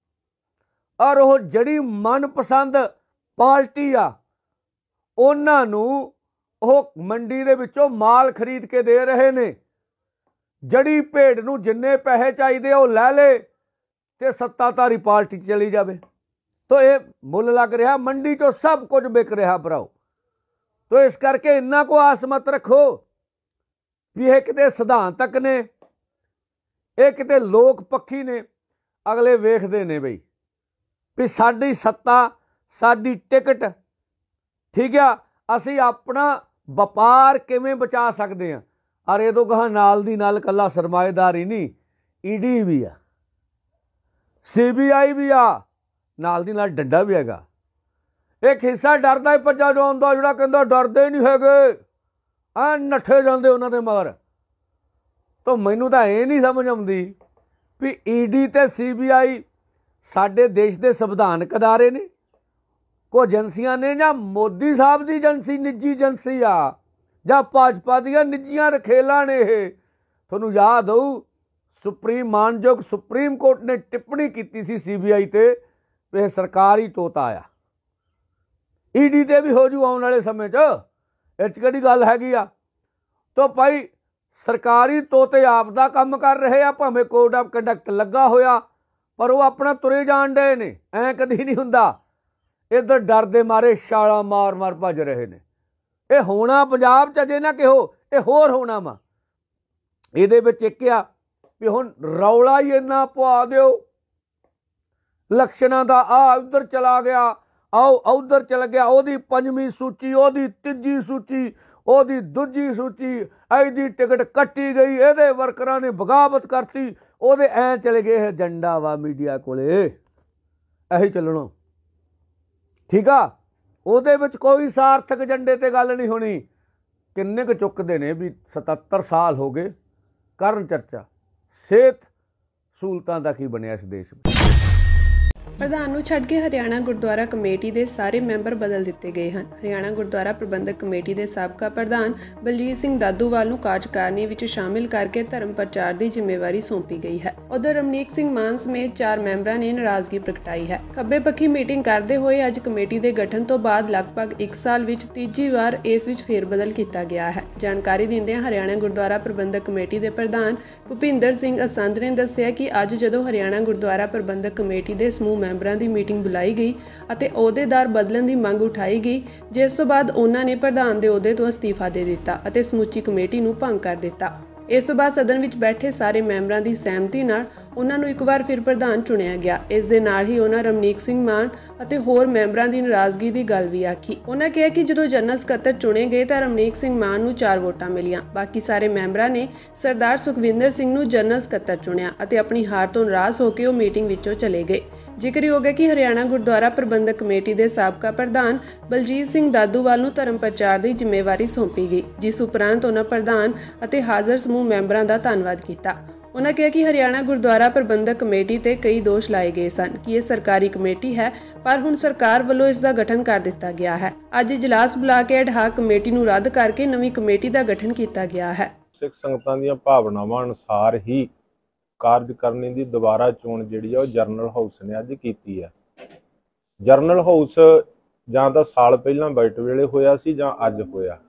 ਔਰ ਉਹ ਜਿਹੜੀ ਮਨਪਸੰਦ ਪਾਰਟੀ ਆ ਉਹਨਾਂ ਨੂੰ ਉਹ ਮੰਡੀ ਦੇ ਵਿੱਚੋਂ ਮਾਲ ਖਰੀਦ ਕੇ ਦੇ ਰਹੇ ਨੇ। ਜਿਹੜੀ ਭੇਡ ਨੂੰ ਜਿੰਨੇ ਪੈਸੇ ਚਾਹੀਦੇ ਉਹ ਲੈ ਲੇ ਤੇ ਸੱਤਾਧਾਰੀ ਪਾਰਟੀ ਚਲੀ ਜਾਵੇ। ਤੋ ਇਹ ਮੁੱਲ ਲੱਗ ਰਿਹਾ, ਮੰਡੀ ਚੋਂ ਸਭ ਕੁਝ ਵਿਕ ਰਿਹਾ ਭਰਾਓ। ਤੋ ਇਸ ਕਰਕੇ ਇੰਨਾ ਕੋ ਆਸ ਮਤ ਰੱਖੋ ਵੀ ਇਹ ਕਿਤੇ ਸਿਧਾਂਤਕ ਨੇ, ਇਹ ਕਿਤੇ ਲੋਕ ਪੱਖੀ ਨੇ। ਅਗਲੇ ਵੇਖਦੇ ਨੇ ਬਈ ਵੀ ਸਾਡੀ ਸੱਤਾ, ਸਾਡੀ ਟਿਕਟ, ਠੀਕ ਆ, ਅਸੀਂ ਆਪਣਾ ਵਪਾਰ ਕਿਵੇਂ ਬਚਾ ਸਕਦੇ ਹਾਂ। ਔਰ ਇਹ ਤੋਂ ਕਹਾਂ ਨਾਲ ਦੀ ਨਾਲ ਇਕੱਲਾ ਸਰਮਾਏਦਾਰ ਹੀ ਨਹੀਂ, ED ਵੀ ਆ, CBI ਵੀ ਆ, ਨਾਲ ਦੀ ਨਾਲ ਡੰਡਾ ਵੀ ਹੈਗਾ। ਇੱਕ ਹਿੱਸਾ ਡਰਦਾ ਹੀ ਭੱਜਾ ਜਾਂਦਾ, ਜਿਹੜਾ ਕਹਿੰਦਾ ਡਰਦੇ ਨਹੀਂ ਹੈਗੇ, ਆ ਨੱਠੇ ਜਾਂਦੇ ਉਹਨਾਂ ਦੇ ਮਗਰ। ਤਾਂ ਮੈਨੂੰ ਤਾਂ ਇਹ ਨਹੀਂ ਸਮਝ ਆਉਂਦੀ ਵੀ ED ਤੇ CBI ਸਾਡੇ ਦੇਸ਼ ਦੇ ਸੰਵਿਧਾਨਕ ਅਦਾਰੇ ਨੇ, ਕੋਈ ਏਜੰਸੀਆਂ ਨੇ, ਜਾਂ ਮੋਦੀ ਸਾਹਿਬ ਦੀ ਏਜੰਸੀ ਨਿੱਜੀ ਏਜੰਸੀ ਆ, ਜਾਂ ਭਾਜਪਾ ਦੀਆਂ ਨਿੱਜੀਆਂ ਰਖੇਲਾਂ ਨੇ ਇਹ। ਤੁਹਾਨੂੰ ਯਾਦ ਹੋਊ ਮਾਨਯੋਗ ਸੁਪਰੀਮ ਕੋਰਟ ਨੇ ਟਿੱਪਣੀ ਕੀਤੀ ਸੀ CBI ਤੇ ਵੀ ਇਹ ਸਰਕਾਰੀ ਤੋਤਾ ਆ। ED ਤੇ ਵੀ ਹੋ ਜੂ ਆਉਣ ਵਾਲੇ ਸਮੇਂ 'ਚ, ਇਹ 'ਚ ਕਿਹੜੀ ਗੱਲ ਹੈਗੀ ਆ। ਤਾਂ ਭਾਈ ਸਰਕਾਰੀ ਤੋਤੇ ਆਪ ਦਾ ਕੰਮ ਕਰ ਰਹੇ ਆ, ਭਾਵੇਂ ਕੋਡ ਆਫ ਕੰਡਕਟ ਲੱਗਾ ਹੋਇਆ, ਪਰ ਉਹ ਆਪਣਾ ਤੁਰੇ ਜਾਣ ਡਏ ਨੇ। ਐਂ ਕਦੀ ਨਹੀਂ ਹੁੰਦਾ। ਇੱਧਰ ਡਰ ਦੇ ਮਾਰੇ ਛਾਲਾਂ ਮਾਰ ਮਾਰ ਭੱਜ ਰਹੇ ਨੇ। ਇਹ ਹੋਣਾ ਪੰਜਾਬ 'ਚ ਅਜੇ ਨਾ ਕਿਹੋ, ਇਹ ਹੋਰ ਹੋਣਾ ਵਾ। ਇਹਦੇ ਵਿੱਚ ਇੱਕ ਆ ਵੀ ਹੁਣ ਰੌਲਾ ਹੀ ਇੰਨਾ ਪਵਾ ਦਿਓ ਇਲੈਕਸ਼ਨਾਂ ਦਾ, ਆ ਉੱਧਰ ਚਲਾ ਗਿਆ, ਆਓ ਉੱਧਰ ਚਲ ਗਿਆ, ਉਹਦੀ 5ਵੀਂ ਸੂਚੀ, ਉਹਦੀ 3ਜੀ ਸੂਚੀ, ਉਹਦੀ 2ਜੀ ਸੂਚੀ, ਇਹਦੀ ਟਿਕਟ ਕੱਟੀ ਗਈ, ਇਹਦੇ ਵਰਕਰਾਂ ਨੇ ਬਗਾਵਤ ਕਰਤੀ, ਉਹਦੇ ਐਂ ਚਲੇ ਗਏ। ਇਹ ਏਜੰਡਾ ਵਾ ਮੀਡੀਆ ਕੋਲੇ, ਇਹੀ ਚੱਲਣਾ, ਠੀਕ ਆ। ਉਹਦੇ ਵਿੱਚ ਕੋਈ ਸਾਰਥਕ ਏਜੰਡੇ ਤੇ ਗੱਲ ਨਹੀਂ ਹੋਣੀ। ਕਿੰਨੇ ਕੁ ਚੁੱਕਦੇ ਨੇ ਵੀ 77 ਸਾਲ ਹੋ ਗਏ, ਕਰਨ ਚਰਚਾ ਸਿਹਤ ਸਹੂਲਤਾਂ ਦਾ ਕੀ ਬਣਿਆ ਇਸ ਦੇਸ਼ ਵਿੱਚ। ਪ੍ਰਧਾਨ ਨੂੰ ਛੱਡ ਕੇ ਹਰਿਆਣਾ ਗੁਰਦੁਆਰਾ ਕਮੇਟੀ ਦੇ ਸਾਰੇ ਮੈਂਬਰ ਬਦਲ ਦਿੱਤੇ ਗਏ ਹਨ। ਹਰਿਆਣਾ ਗੁਰਦੁਆਰਾ ਪ੍ਰਬੰਧਕ ਕਮੇਟੀ ਦੇ ਸਾਬਕਾ ਪ੍ਰਧਾਨ ਬਲਜੀਤ ਸਿੰਘ ਦਾਦੂਵਾਲ ਨੂੰ ਕਾਰਜਕਾਰਨੀ ਵਿੱਚ ਸ਼ਾਮਿਲ ਕਰਕੇ ਧਰਮ ਪ੍ਰਚਾਰ ਦੀ ਜ਼ਿੰਮੇਵਾਰੀ ਸੌਂਪੀ ਗਈ ਹੈ। ਉਧਰ ਰਮਨੀਕ ਸਿੰਘ ਮਾਨ ਸਮੇਤ 4 ਮੈਂਬਰਾਂ ਨੇ ਨਾਰਾਜ਼ਗੀ ਪ੍ਰਗਟਾਈ ਹੈ। ਖੱਬੇ ਪੱਖੀ ਮੀਟਿੰਗ ਕਰਦੇ ਹੋਏ ਅੱਜ ਕਮੇਟੀ ਦੇ ਗਠਨ ਤੋਂ ਬਾਅਦ ਲਗਭਗ 1 ਸਾਲ ਵਿੱਚ ਤੀਜੀ ਵਾਰ ਇਸ ਵਿੱਚ ਫੇਰਬਦਲ ਕੀਤਾ ਗਿਆ ਹੈ। ਜਾਣਕਾਰੀ ਦਿੰਦਿਆਂ ਹਰਿਆਣਾ ਗੁਰਦੁਆਰਾ ਪ੍ਰਬੰਧਕ ਕਮੇਟੀ ਦੇ ਪ੍ਰਧਾਨ ਭੁਪਿੰਦਰ ਸਿੰਘ ਅਸੰਧ ਨੇ ਦੱਸਿਆ ਕਿ ਅੱਜ ਜਦੋਂ ਹਰਿਆਣਾ ਗੁਰਦੁਆਰਾ ਪ੍ਰਬੰਧਕ ਕਮੇਟੀ ਦੇ ਸਮੂਹ ਮੈਂਬਰਾਂ ਦੀ ਮੀਟਿੰਗ ਬੁਲਾਈ ਗਈ ਅਤੇ ਅਹੁਦੇਦਾਰ ਬਦਲਣ ਦੀ ਮੰਗ ਉਠਾਈ ਗਈ, ਜਿਸ ਤੋਂ ਬਾਅਦ ਉਹਨਾਂ ਨੇ ਪ੍ਰਧਾਨ ਦੇ ਅਹੁਦੇ ਤੋਂ ਅਸਤੀਫਾ ਦੇ ਦਿੱਤਾ ਅਤੇ ਸਮੁੱਚੀ ਕਮੇਟੀ ਨੂੰ ਭੰਗ ਕਰ ਦਿੱਤਾ। ਇਸ ਤੋਂ ਬਾਅਦ ਸਦਨ ਵਿੱਚ ਬੈਠੇ ਸਾਰੇ ਮੈਂਬਰਾਂ ਦੀ ਸਹਿਮਤੀ ਨਾਲ ਉਹਨਾਂ ਨੂੰ ਇੱਕ ਵਾਰ ਫਿਰ ਪ੍ਰਧਾਨ ਚੁਣਿਆ ਗਿਆ। ਇਸ ਦੇ ਨਾਲ ਹੀ ਉਹਨਾਂ ਰਮਨੀਕ ਸਿੰਘ ਮਾਨ ਅਤੇ ਹੋਰ ਮੈਂਬਰਾਂ ਦੀ ਨਾਰਾਜ਼ਗੀ ਦੀ ਗੱਲ ਵੀ ਆਖੀ। ਉਹਨਾਂ ਕਿਹਾ ਕਿ ਜਦੋਂ ਜਨਰਲ ਸਕੱਤਰ ਚੁਣੇ ਗਏ ਤਾਂ ਰਮਨੀਕ ਸਿੰਘ ਮਾਨ ਨੂੰ 4 ਵੋਟਾਂ ਮਿਲੀਆਂ। ਬਾਕੀ ਸਾਰੇ ਮੈਂਬਰਾਂ ਨੇ ਸਰਦਾਰ ਸੁਖਵਿੰਦਰ ਸਿੰਘ ਨੂੰ ਜਨਰਲ ਸਕੱਤਰ ਚੁਣਿਆ ਅਤੇ ਆਪਣੀ ਹਾਰ ਤੋਂ ਨਾਰਾਜ਼ ਹੋ ਕੇ ਉਹ ਮੀਟਿੰਗ ਵਿੱਚੋਂ ਚਲੇ ਗਏ। ਜ਼ਿਕਰਯੋਗ ਹੈ ਕਿ ਹਰਿਆਣਾ ਗੁਰਦੁਆਰਾ ਪ੍ਰਬੰਧਕ ਕਮੇਟੀ ਦੇ ਸਾਬਕਾ ਪ੍ਰਧਾਨ ਬਲਜੀਤ ਸਿੰਘ ਦਾਦੂਵਾਲ ਨੂੰ ਧਰਮ ਪ੍ਰਚਾਰ ਦੀ ਜ਼ਿੰਮੇਵਾਰੀ ਸੌਂਪੀ ਗਈ, ਜਿਸ ਉਪਰੰਤ ਉਹਨਾਂ ਪ੍ਰਧਾਨ ਅਤੇ ਹਾਜ਼ਰ ਸਮੂਹ ਮੈਂਬਰਾਂ ਦਾ ਧੰਨਵਾਦ ਕੀਤਾ। ਉਹਨਾਂ ਕਿਹਾ ਕਿ ਹਰਿਆਣਾ ਗੁਰਦੁਆਰਾ ਪ੍ਰਬੰਧਕ ਕਮੇਟੀ ਤੇ ਕਈ ਦੋਸ਼ ਲਾਏ ਗਏ ਸਨ ਕਿ ਇਹ ਸਰਕਾਰੀ ਕਮੇਟੀ ਹੈ, ਪਰ ਹੁਣ ਸਰਕਾਰ ਵੱਲੋਂ ਇਸ ਦਾ ਗਠਨ ਕਰ ਦਿੱਤਾ ਗਿਆ ਹੈ। ਅੱਜ ਇਜਲਾਸ ਬੁਲਾ ਕੇ ਐਡਹਾਕ ਕਮੇਟੀ ਨੂੰ ਰੱਦ ਕਰਕੇ ਨਵੀਂ ਕਮੇਟੀ ਦਾ ਗਠਨ ਕੀਤਾ ਗਿਆ ਹੈ। ਸਿੱਖ ਸੰਗਤਾਂ ਦੀਆਂ ਭਾਵਨਾਵਾਂ ਅਨੁਸਾਰ ਹੀ ਕਾਰਜਕਾਰਨੀ ਦੀ ਦੁਬਾਰਾ ਚੋਣ ਜਿਹੜੀ ਆ ਉਹ ਜਰਨਲ ਹਾਊਸ ਨੇ ਅੱਜ ਕੀਤੀ ਹੈ। ਜਰਨਲ ਹਾਊਸ ਜਾਂ ਤਾਂ ਸਾਲ ਪਹਿਲਾਂ ਬਜਟ ਵੇਲੇ ਹੋਇਆ ਸੀ ਜਾਂ ਅੱਜ ਹੋਇਆ।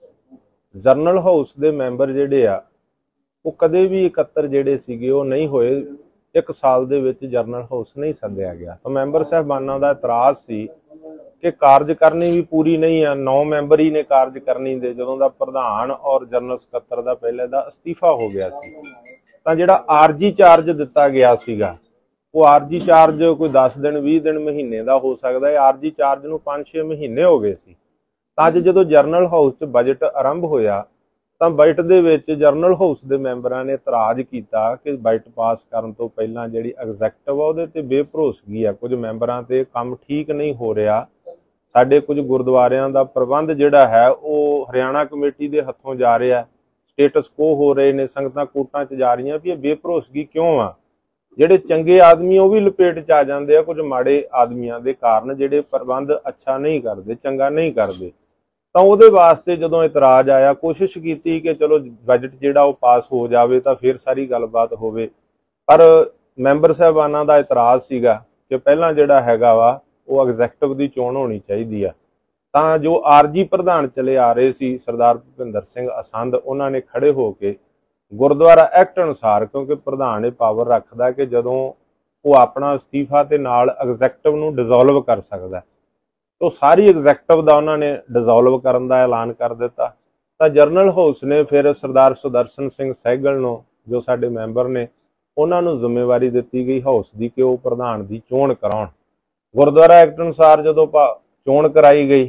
ਜਰਨਲ ਹਾਊਸ ਦੇ ਮੈਂਬਰ ਜਿਹੜੇ ਆ ਉਹ ਕਦੇ ਵੀ ਇਕੱਤਰ ਜਿਹੜੇ ਸੀਗੇ ਉਹ ਨਹੀਂ ਹੋਏ। 1 ਸਾਲ ਦੇ ਵਿੱਚ ਜਰਨਲ ਹਾਊਸ ਨਹੀਂ ਸੱਦਿਆ ਗਿਆ। ਤਾਂ ਮੈਂਬਰ ਸਾਹਿਬਾਨਾਂ ਦਾ ਇਤਰਾਜ਼ ਸੀ ਕਿ ਕਾਰਜਕਾਰਨੀ ਵੀ ਪੂਰੀ ਨਹੀਂ ਆ। 9 ਮੈਂਬਰ ਹੀ ਨੇ ਕਾਰਜਕਾਰਨੀ ਦੇ, ਜਦੋਂ ਦਾ ਪ੍ਰਧਾਨ ਔਰ ਜਨਰਲ ਸਕੱਤਰ ਦਾ ਪਹਿਲੇ ਦਾ ਅਸਤੀਫਾ ਹੋ ਗਿਆ ਸੀ। ਤਾਂ ਜਿਹੜਾ ਆਰਜੀ ਚਾਰਜ ਦਿੱਤਾ ਗਿਆ ਸੀਗਾ ਉਹ ਆਰਜੀ ਚਾਰਜ ਕੋਈ 10 ਦਿਨ 20 ਦਿਨ ਮਹੀਨੇ ਦਾ ਹੋ ਸਕਦਾ ਹੈ। ਆਰਜੀ ਚਾਰਜ ਨੂੰ 5-6 ਮਹੀਨੇ ਹੋ ਗਏ ਸੀ। ਤਾਂ ਅੱਜ ਜਦੋਂ ਜਰਨਲ ਹਾਊਸ 'ਚ ਬਜਟ ਆਰੰਭ ਹੋਇਆ ਤਾਂ ਬਜਟ ਦੇ ਵਿੱਚ ਜਰਨਲ ਹਾਊਸ ਦੇ ਮੈਂਬਰਾਂ ਨੇ ਇਤਰਾਜ਼ ਕੀਤਾ ਕਿ ਬਜਟ ਪਾਸ ਕਰਨ ਤੋਂ ਪਹਿਲਾਂ ਜਿਹੜੀ ਐਗਜ਼ੈਕਟਿਵ ਆ ਉਹਦੇ ਤੇ ਬੇਭਰੋਸਗੀ ਆ। ਕੁਝ ਮੈਂਬਰਾਂ ਤੇ ਕੰਮ ਠੀਕ ਨਹੀਂ ਹੋ ਰਿਹਾ। ਸਾਡੇ ਕੁਝ ਗੁਰਦੁਆਰਿਆਂ ਦਾ ਪ੍ਰਬੰਧ ਜਿਹੜਾ ਹੈ ਉਹ ਹਰਿਆਣਾ ਕਮੇਟੀ ਦੇ ਹੱਥੋਂ ਜਾ ਰਿਹਾ। ਸਟੇਟਸ ਕੋ ਹੋ ਰਹੇ ਨੇ, ਸੰਗਤਾਂ ਕੋਟਾਂ 'ਚ ਜਾ ਰਹੀਆਂ ਵੀ ਇਹ ਬੇਭਰੋਸਗੀ ਕਿਉਂ ਆ। ਜਿਹੜੇ ਚੰਗੇ ਆਦਮੀ ਉਹ ਵੀ ਲਪੇਟ 'ਚ ਆ ਜਾਂਦੇ ਆ ਕੁਝ ਮਾੜੇ ਆਦਮੀਆਂ ਦੇ ਕਾਰਨ, ਜਿਹੜੇ ਪ੍ਰਬੰਧ ਅੱਛਾ ਨਹੀਂ ਕਰਦੇ, ਚੰਗਾ ਨਹੀਂ ਕਰਦੇ। ਤਾਂ ਉਹਦੇ ਵਾਸਤੇ ਜਦੋਂ ਇਤਰਾਜ਼ ਆਇਆ, ਕੋਸ਼ਿਸ਼ ਕੀਤੀ ਕਿ ਚਲੋ ਬਜਟ ਜਿਹੜਾ ਉਹ ਪਾਸ ਹੋ ਜਾਵੇ ਤਾਂ ਫਿਰ ਸਾਰੀ ਗੱਲਬਾਤ ਹੋਵੇ। ਪਰ ਮੈਂਬਰ ਸਾਹਿਬਾਨਾਂ ਦਾ ਇਤਰਾਜ਼ ਸੀਗਾ ਕਿ ਪਹਿਲਾਂ ਜਿਹੜਾ ਹੈਗਾ ਵਾ ਉਹ ਐਗਜ਼ੈਕਟਿਵ ਦੀ ਚੋਣ ਹੋਣੀ ਚਾਹੀਦੀ ਆ। ਤਾਂ ਜੋ ਆਰਜੀ ਪ੍ਰਧਾਨ ਚਲੇ ਆ ਰਹੇ ਸੀ ਸਰਦਾਰ ਭੁਪਿੰਦਰ ਸਿੰਘ ਅਸੰਧ, ਉਹਨਾਂ ਨੇ ਖੜੇ ਹੋ ਕੇ ਗੁਰਦੁਆਰਾ ਐਕਟ ਅਨੁਸਾਰ, ਕਿਉਂਕਿ ਪ੍ਰਧਾਨ ਇਹ ਪਾਵਰ ਰੱਖਦਾ ਕਿ ਜਦੋਂ ਉਹ ਆਪਣਾ ਅਸਤੀਫਾ ਤੇ ਨਾਲ ਐਗਜ਼ੈਕਟਿਵ ਨੂੰ ਡਿਸੋਲਵ ਕਰ ਸਕਦਾ, तो सारी एग्जैक्टिव का उन्होंने डिजोल्व करने का ऐलान कर दिता। तो जरनल हाउस ने फिर सरदार सुदर्शन सिंह सहगल नो जो साडे मैंबर ने उन्होंने जिम्मेवारी दी गई हाउस की कि वह प्रधान की चोण कराउण। गुरुद्वारा एक्ट अनुसार जो चोण कराई गई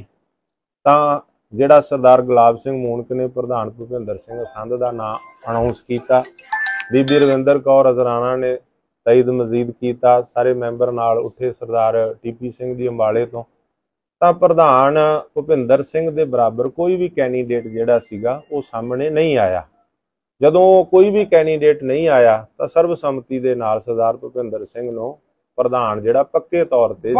तो जिहड़ा सरदार गुलाब सिंह मूनक ने प्रधान भुपिंदर सिंह असंध का नाम अनाउंस किया। बीबी रविंदर कौर अजराना ने तईद मजीद किया। सारे मैंबर नाल उठे। सरदार टीपी सिंह जी अंबाले तो ਤਾਂ ਪ੍ਰਧਾਨ ਭੁਪਿੰਦਰ ਸਿੰਘ ਦੇ ਬਰਾਬਰ ਕੋਈ ਵੀ ਕੈਂਡੀਡੇਟ ਜਿਹੜਾ ਸੀਗਾ ਉਹ ਸਾਹਮਣੇ ਨਹੀਂ ਆਇਆ। ਜਦੋਂ ਕੋਈ ਵੀ ਕੈਂਡੀਡੇਟ ਨਹੀਂ ਆਇਆ ਤਾਂ ਸਰਬਸੰਮਤੀ ਦੇ ਨਾਲ ਸਰਦਾਰ ਭੁਪਿੰਦਰ ਸਿੰਘ ਨੂੰ ਪ੍ਰਧਾਨ ਜਿਹੜਾ ਪੱਕੇ ਤੌਰ ਤੇ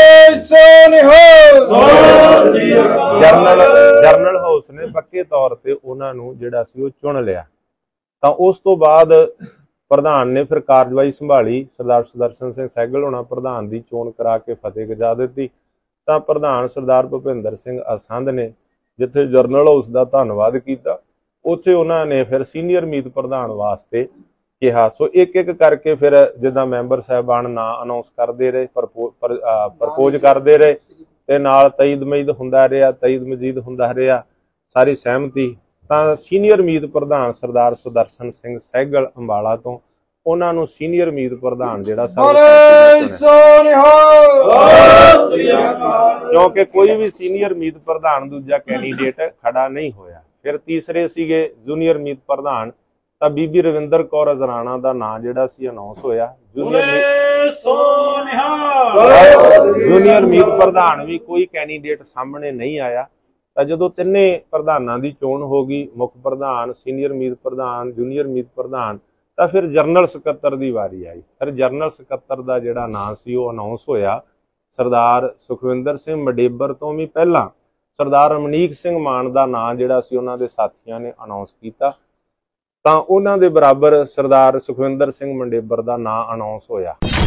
ਜਰਨਲ ਹਾਊਸ ਨੇ ਪੱਕੇ ਤੌਰ ਤੇ ਉਹਨਾਂ ਨੂੰ ਜਿਹੜਾ ਸੀ ਉਹ ਚੁਣ ਲਿਆ। ਤਾਂ ਉਸ ਤੋਂ ਬਾਅਦ ਪ੍ਰਧਾਨ ਨੇ ਫਿਰ ਕਾਰਜਵਾਈ ਸੰਭਾਲੀ। ਸਰਦਾਰ ਸੁਦਰਸ਼ਨ ਸਿੰਘ ਸਹਿਗਲ ਹੋਣਾ ਪ੍ਰਧਾਨ ਦੀ ਚੋਣ ਕਰਾ ਕੇ ਫਤਿਹ ਗਜਾ ਦਿੱਤੀ। ਤਾਂ ਪ੍ਰਧਾਨ ਸਰਦਾਰ ਭੁਪਿੰਦਰ ਸਿੰਘ ਅਸੰਧ ਨੇ ਜਿੱਥੇ ਜਰਨਲ ਹਾਊਸ ਦਾ ਧੰਨਵਾਦ ਕੀਤਾ, ਉੱਥੇ ਉਹਨਾਂ ਨੇ ਫਿਰ ਸੀਨੀਅਰ ਮੀਤ ਪ੍ਰਧਾਨ ਵਾਸਤੇ ਕਿਹਾ। ਸੋ ਇੱਕ ਇੱਕ ਕਰਕੇ ਫਿਰ ਜਿੱਦਾਂ ਮੈਂਬਰ ਸਾਹਿਬਾਨ ਨਾਂ ਅਨਾਉਂਸ ਕਰਦੇ ਰਹੇ, ਪ੍ਰਪੋਜ਼ ਕਰਦੇ ਰਹੇ ਤੇ ਨਾਲ ਤਈਦ ਮਜੀਦ ਹੁੰਦਾ ਰਿਹਾ ਸਾਰੀ ਸਹਿਮਤੀ। ਤਾਂ ਸੀਨੀਅਰ ਮੀਤ ਪ੍ਰਧਾਨ ਸਰਦਾਰ ਸੁਦਰਸ਼ਨ ਸਿੰਘ ਸਹਿਗਲ ਅੰਬਾਲਾ ਤੋਂ ਉਹਨਾਂ ਨੂੰ ਸੀਨੀਅਰ ਮੀਤ ਪ੍ਰਧਾਨ ਜਿਹੜਾ ਕਿਉਂਕਿ ਕੋਈ ਵੀ ਸੀਨੀਅਰ ਮੀਤ ਪ੍ਰਧਾਨ ਦੂਜਾ ਕੈਂਡੀਡੇਟ ਖੜਾ ਨਹੀਂ ਹੋਇਆ। ਫਿਰ ਤੀਸਰੇ ਸੀਗੇ ਜੂਨੀਅਰ ਮੀਤ ਪ੍ਰਧਾਨ, ਤਾਂ ਬੀਬੀ ਰਵਿੰਦਰ ਕੌਰ ਅਜ਼ਰਾਣਾ ਦਾ ਨਾਂ ਜਿਹੜਾ ਸੀ ਅਨਾਉਂਸ ਹੋਇਆ। ਜੂਨੀਅਰ ਮੀਤ ਪ੍ਰਧਾਨ ਵੀ ਕੋਈ ਕੈਂਡੀਡੇਟ ਸਾਹਮਣੇ ਨਹੀਂ ਆਇਆ। ਤਾਂ ਜਦੋਂ ਤਿੰਨੇ ਪ੍ਰਧਾਨਾਂ ਦੀ ਚੋਣ ਹੋ ਗਈ, ਮੁੱਖ ਪ੍ਰਧਾਨ, ਸੀਨੀਅਰ ਮੀਤ ਪ੍ਰਧਾਨ, ਜੂਨੀਅਰ ਮੀਤ ਪ੍ਰਧਾਨ, ਤਾਂ ਫਿਰ ਜਰਨਲ ਸਕੱਤਰ ਦੀ ਵਾਰੀ ਆਈ। ਫਿਰ ਜਰਨਲ ਸਕੱਤਰ ਦਾ ਜਿਹੜਾ ਨਾਂ ਸੀ ਉਹ ਅਨਾਉਂਸ ਹੋਇਆ। ਸਰਦਾਰ ਸੁਖਵਿੰਦਰ ਸਿੰਘ ਮਡੇਬਰ ਤੋਂ ਵੀ ਪਹਿਲਾਂ ਸਰਦਾਰ ਰਮਨੀਕ ਸਿੰਘ ਮਾਨ ਦਾ ਨਾਂ ਜਿਹੜਾ ਸੀ ਉਹਨਾਂ ਦੇ ਸਾਥੀਆਂ ਨੇ ਅਨਾਉਂਸ ਕੀਤਾ। ਤਾਂ ਉਹਨਾਂ ਦੇ ਬਰਾਬਰ ਸਰਦਾਰ ਸੁਖਵਿੰਦਰ ਸਿੰਘ ਮਡੇਬਰ ਦਾ ਨਾਂ ਅਨਾਉਂਸ ਹੋਇਆ।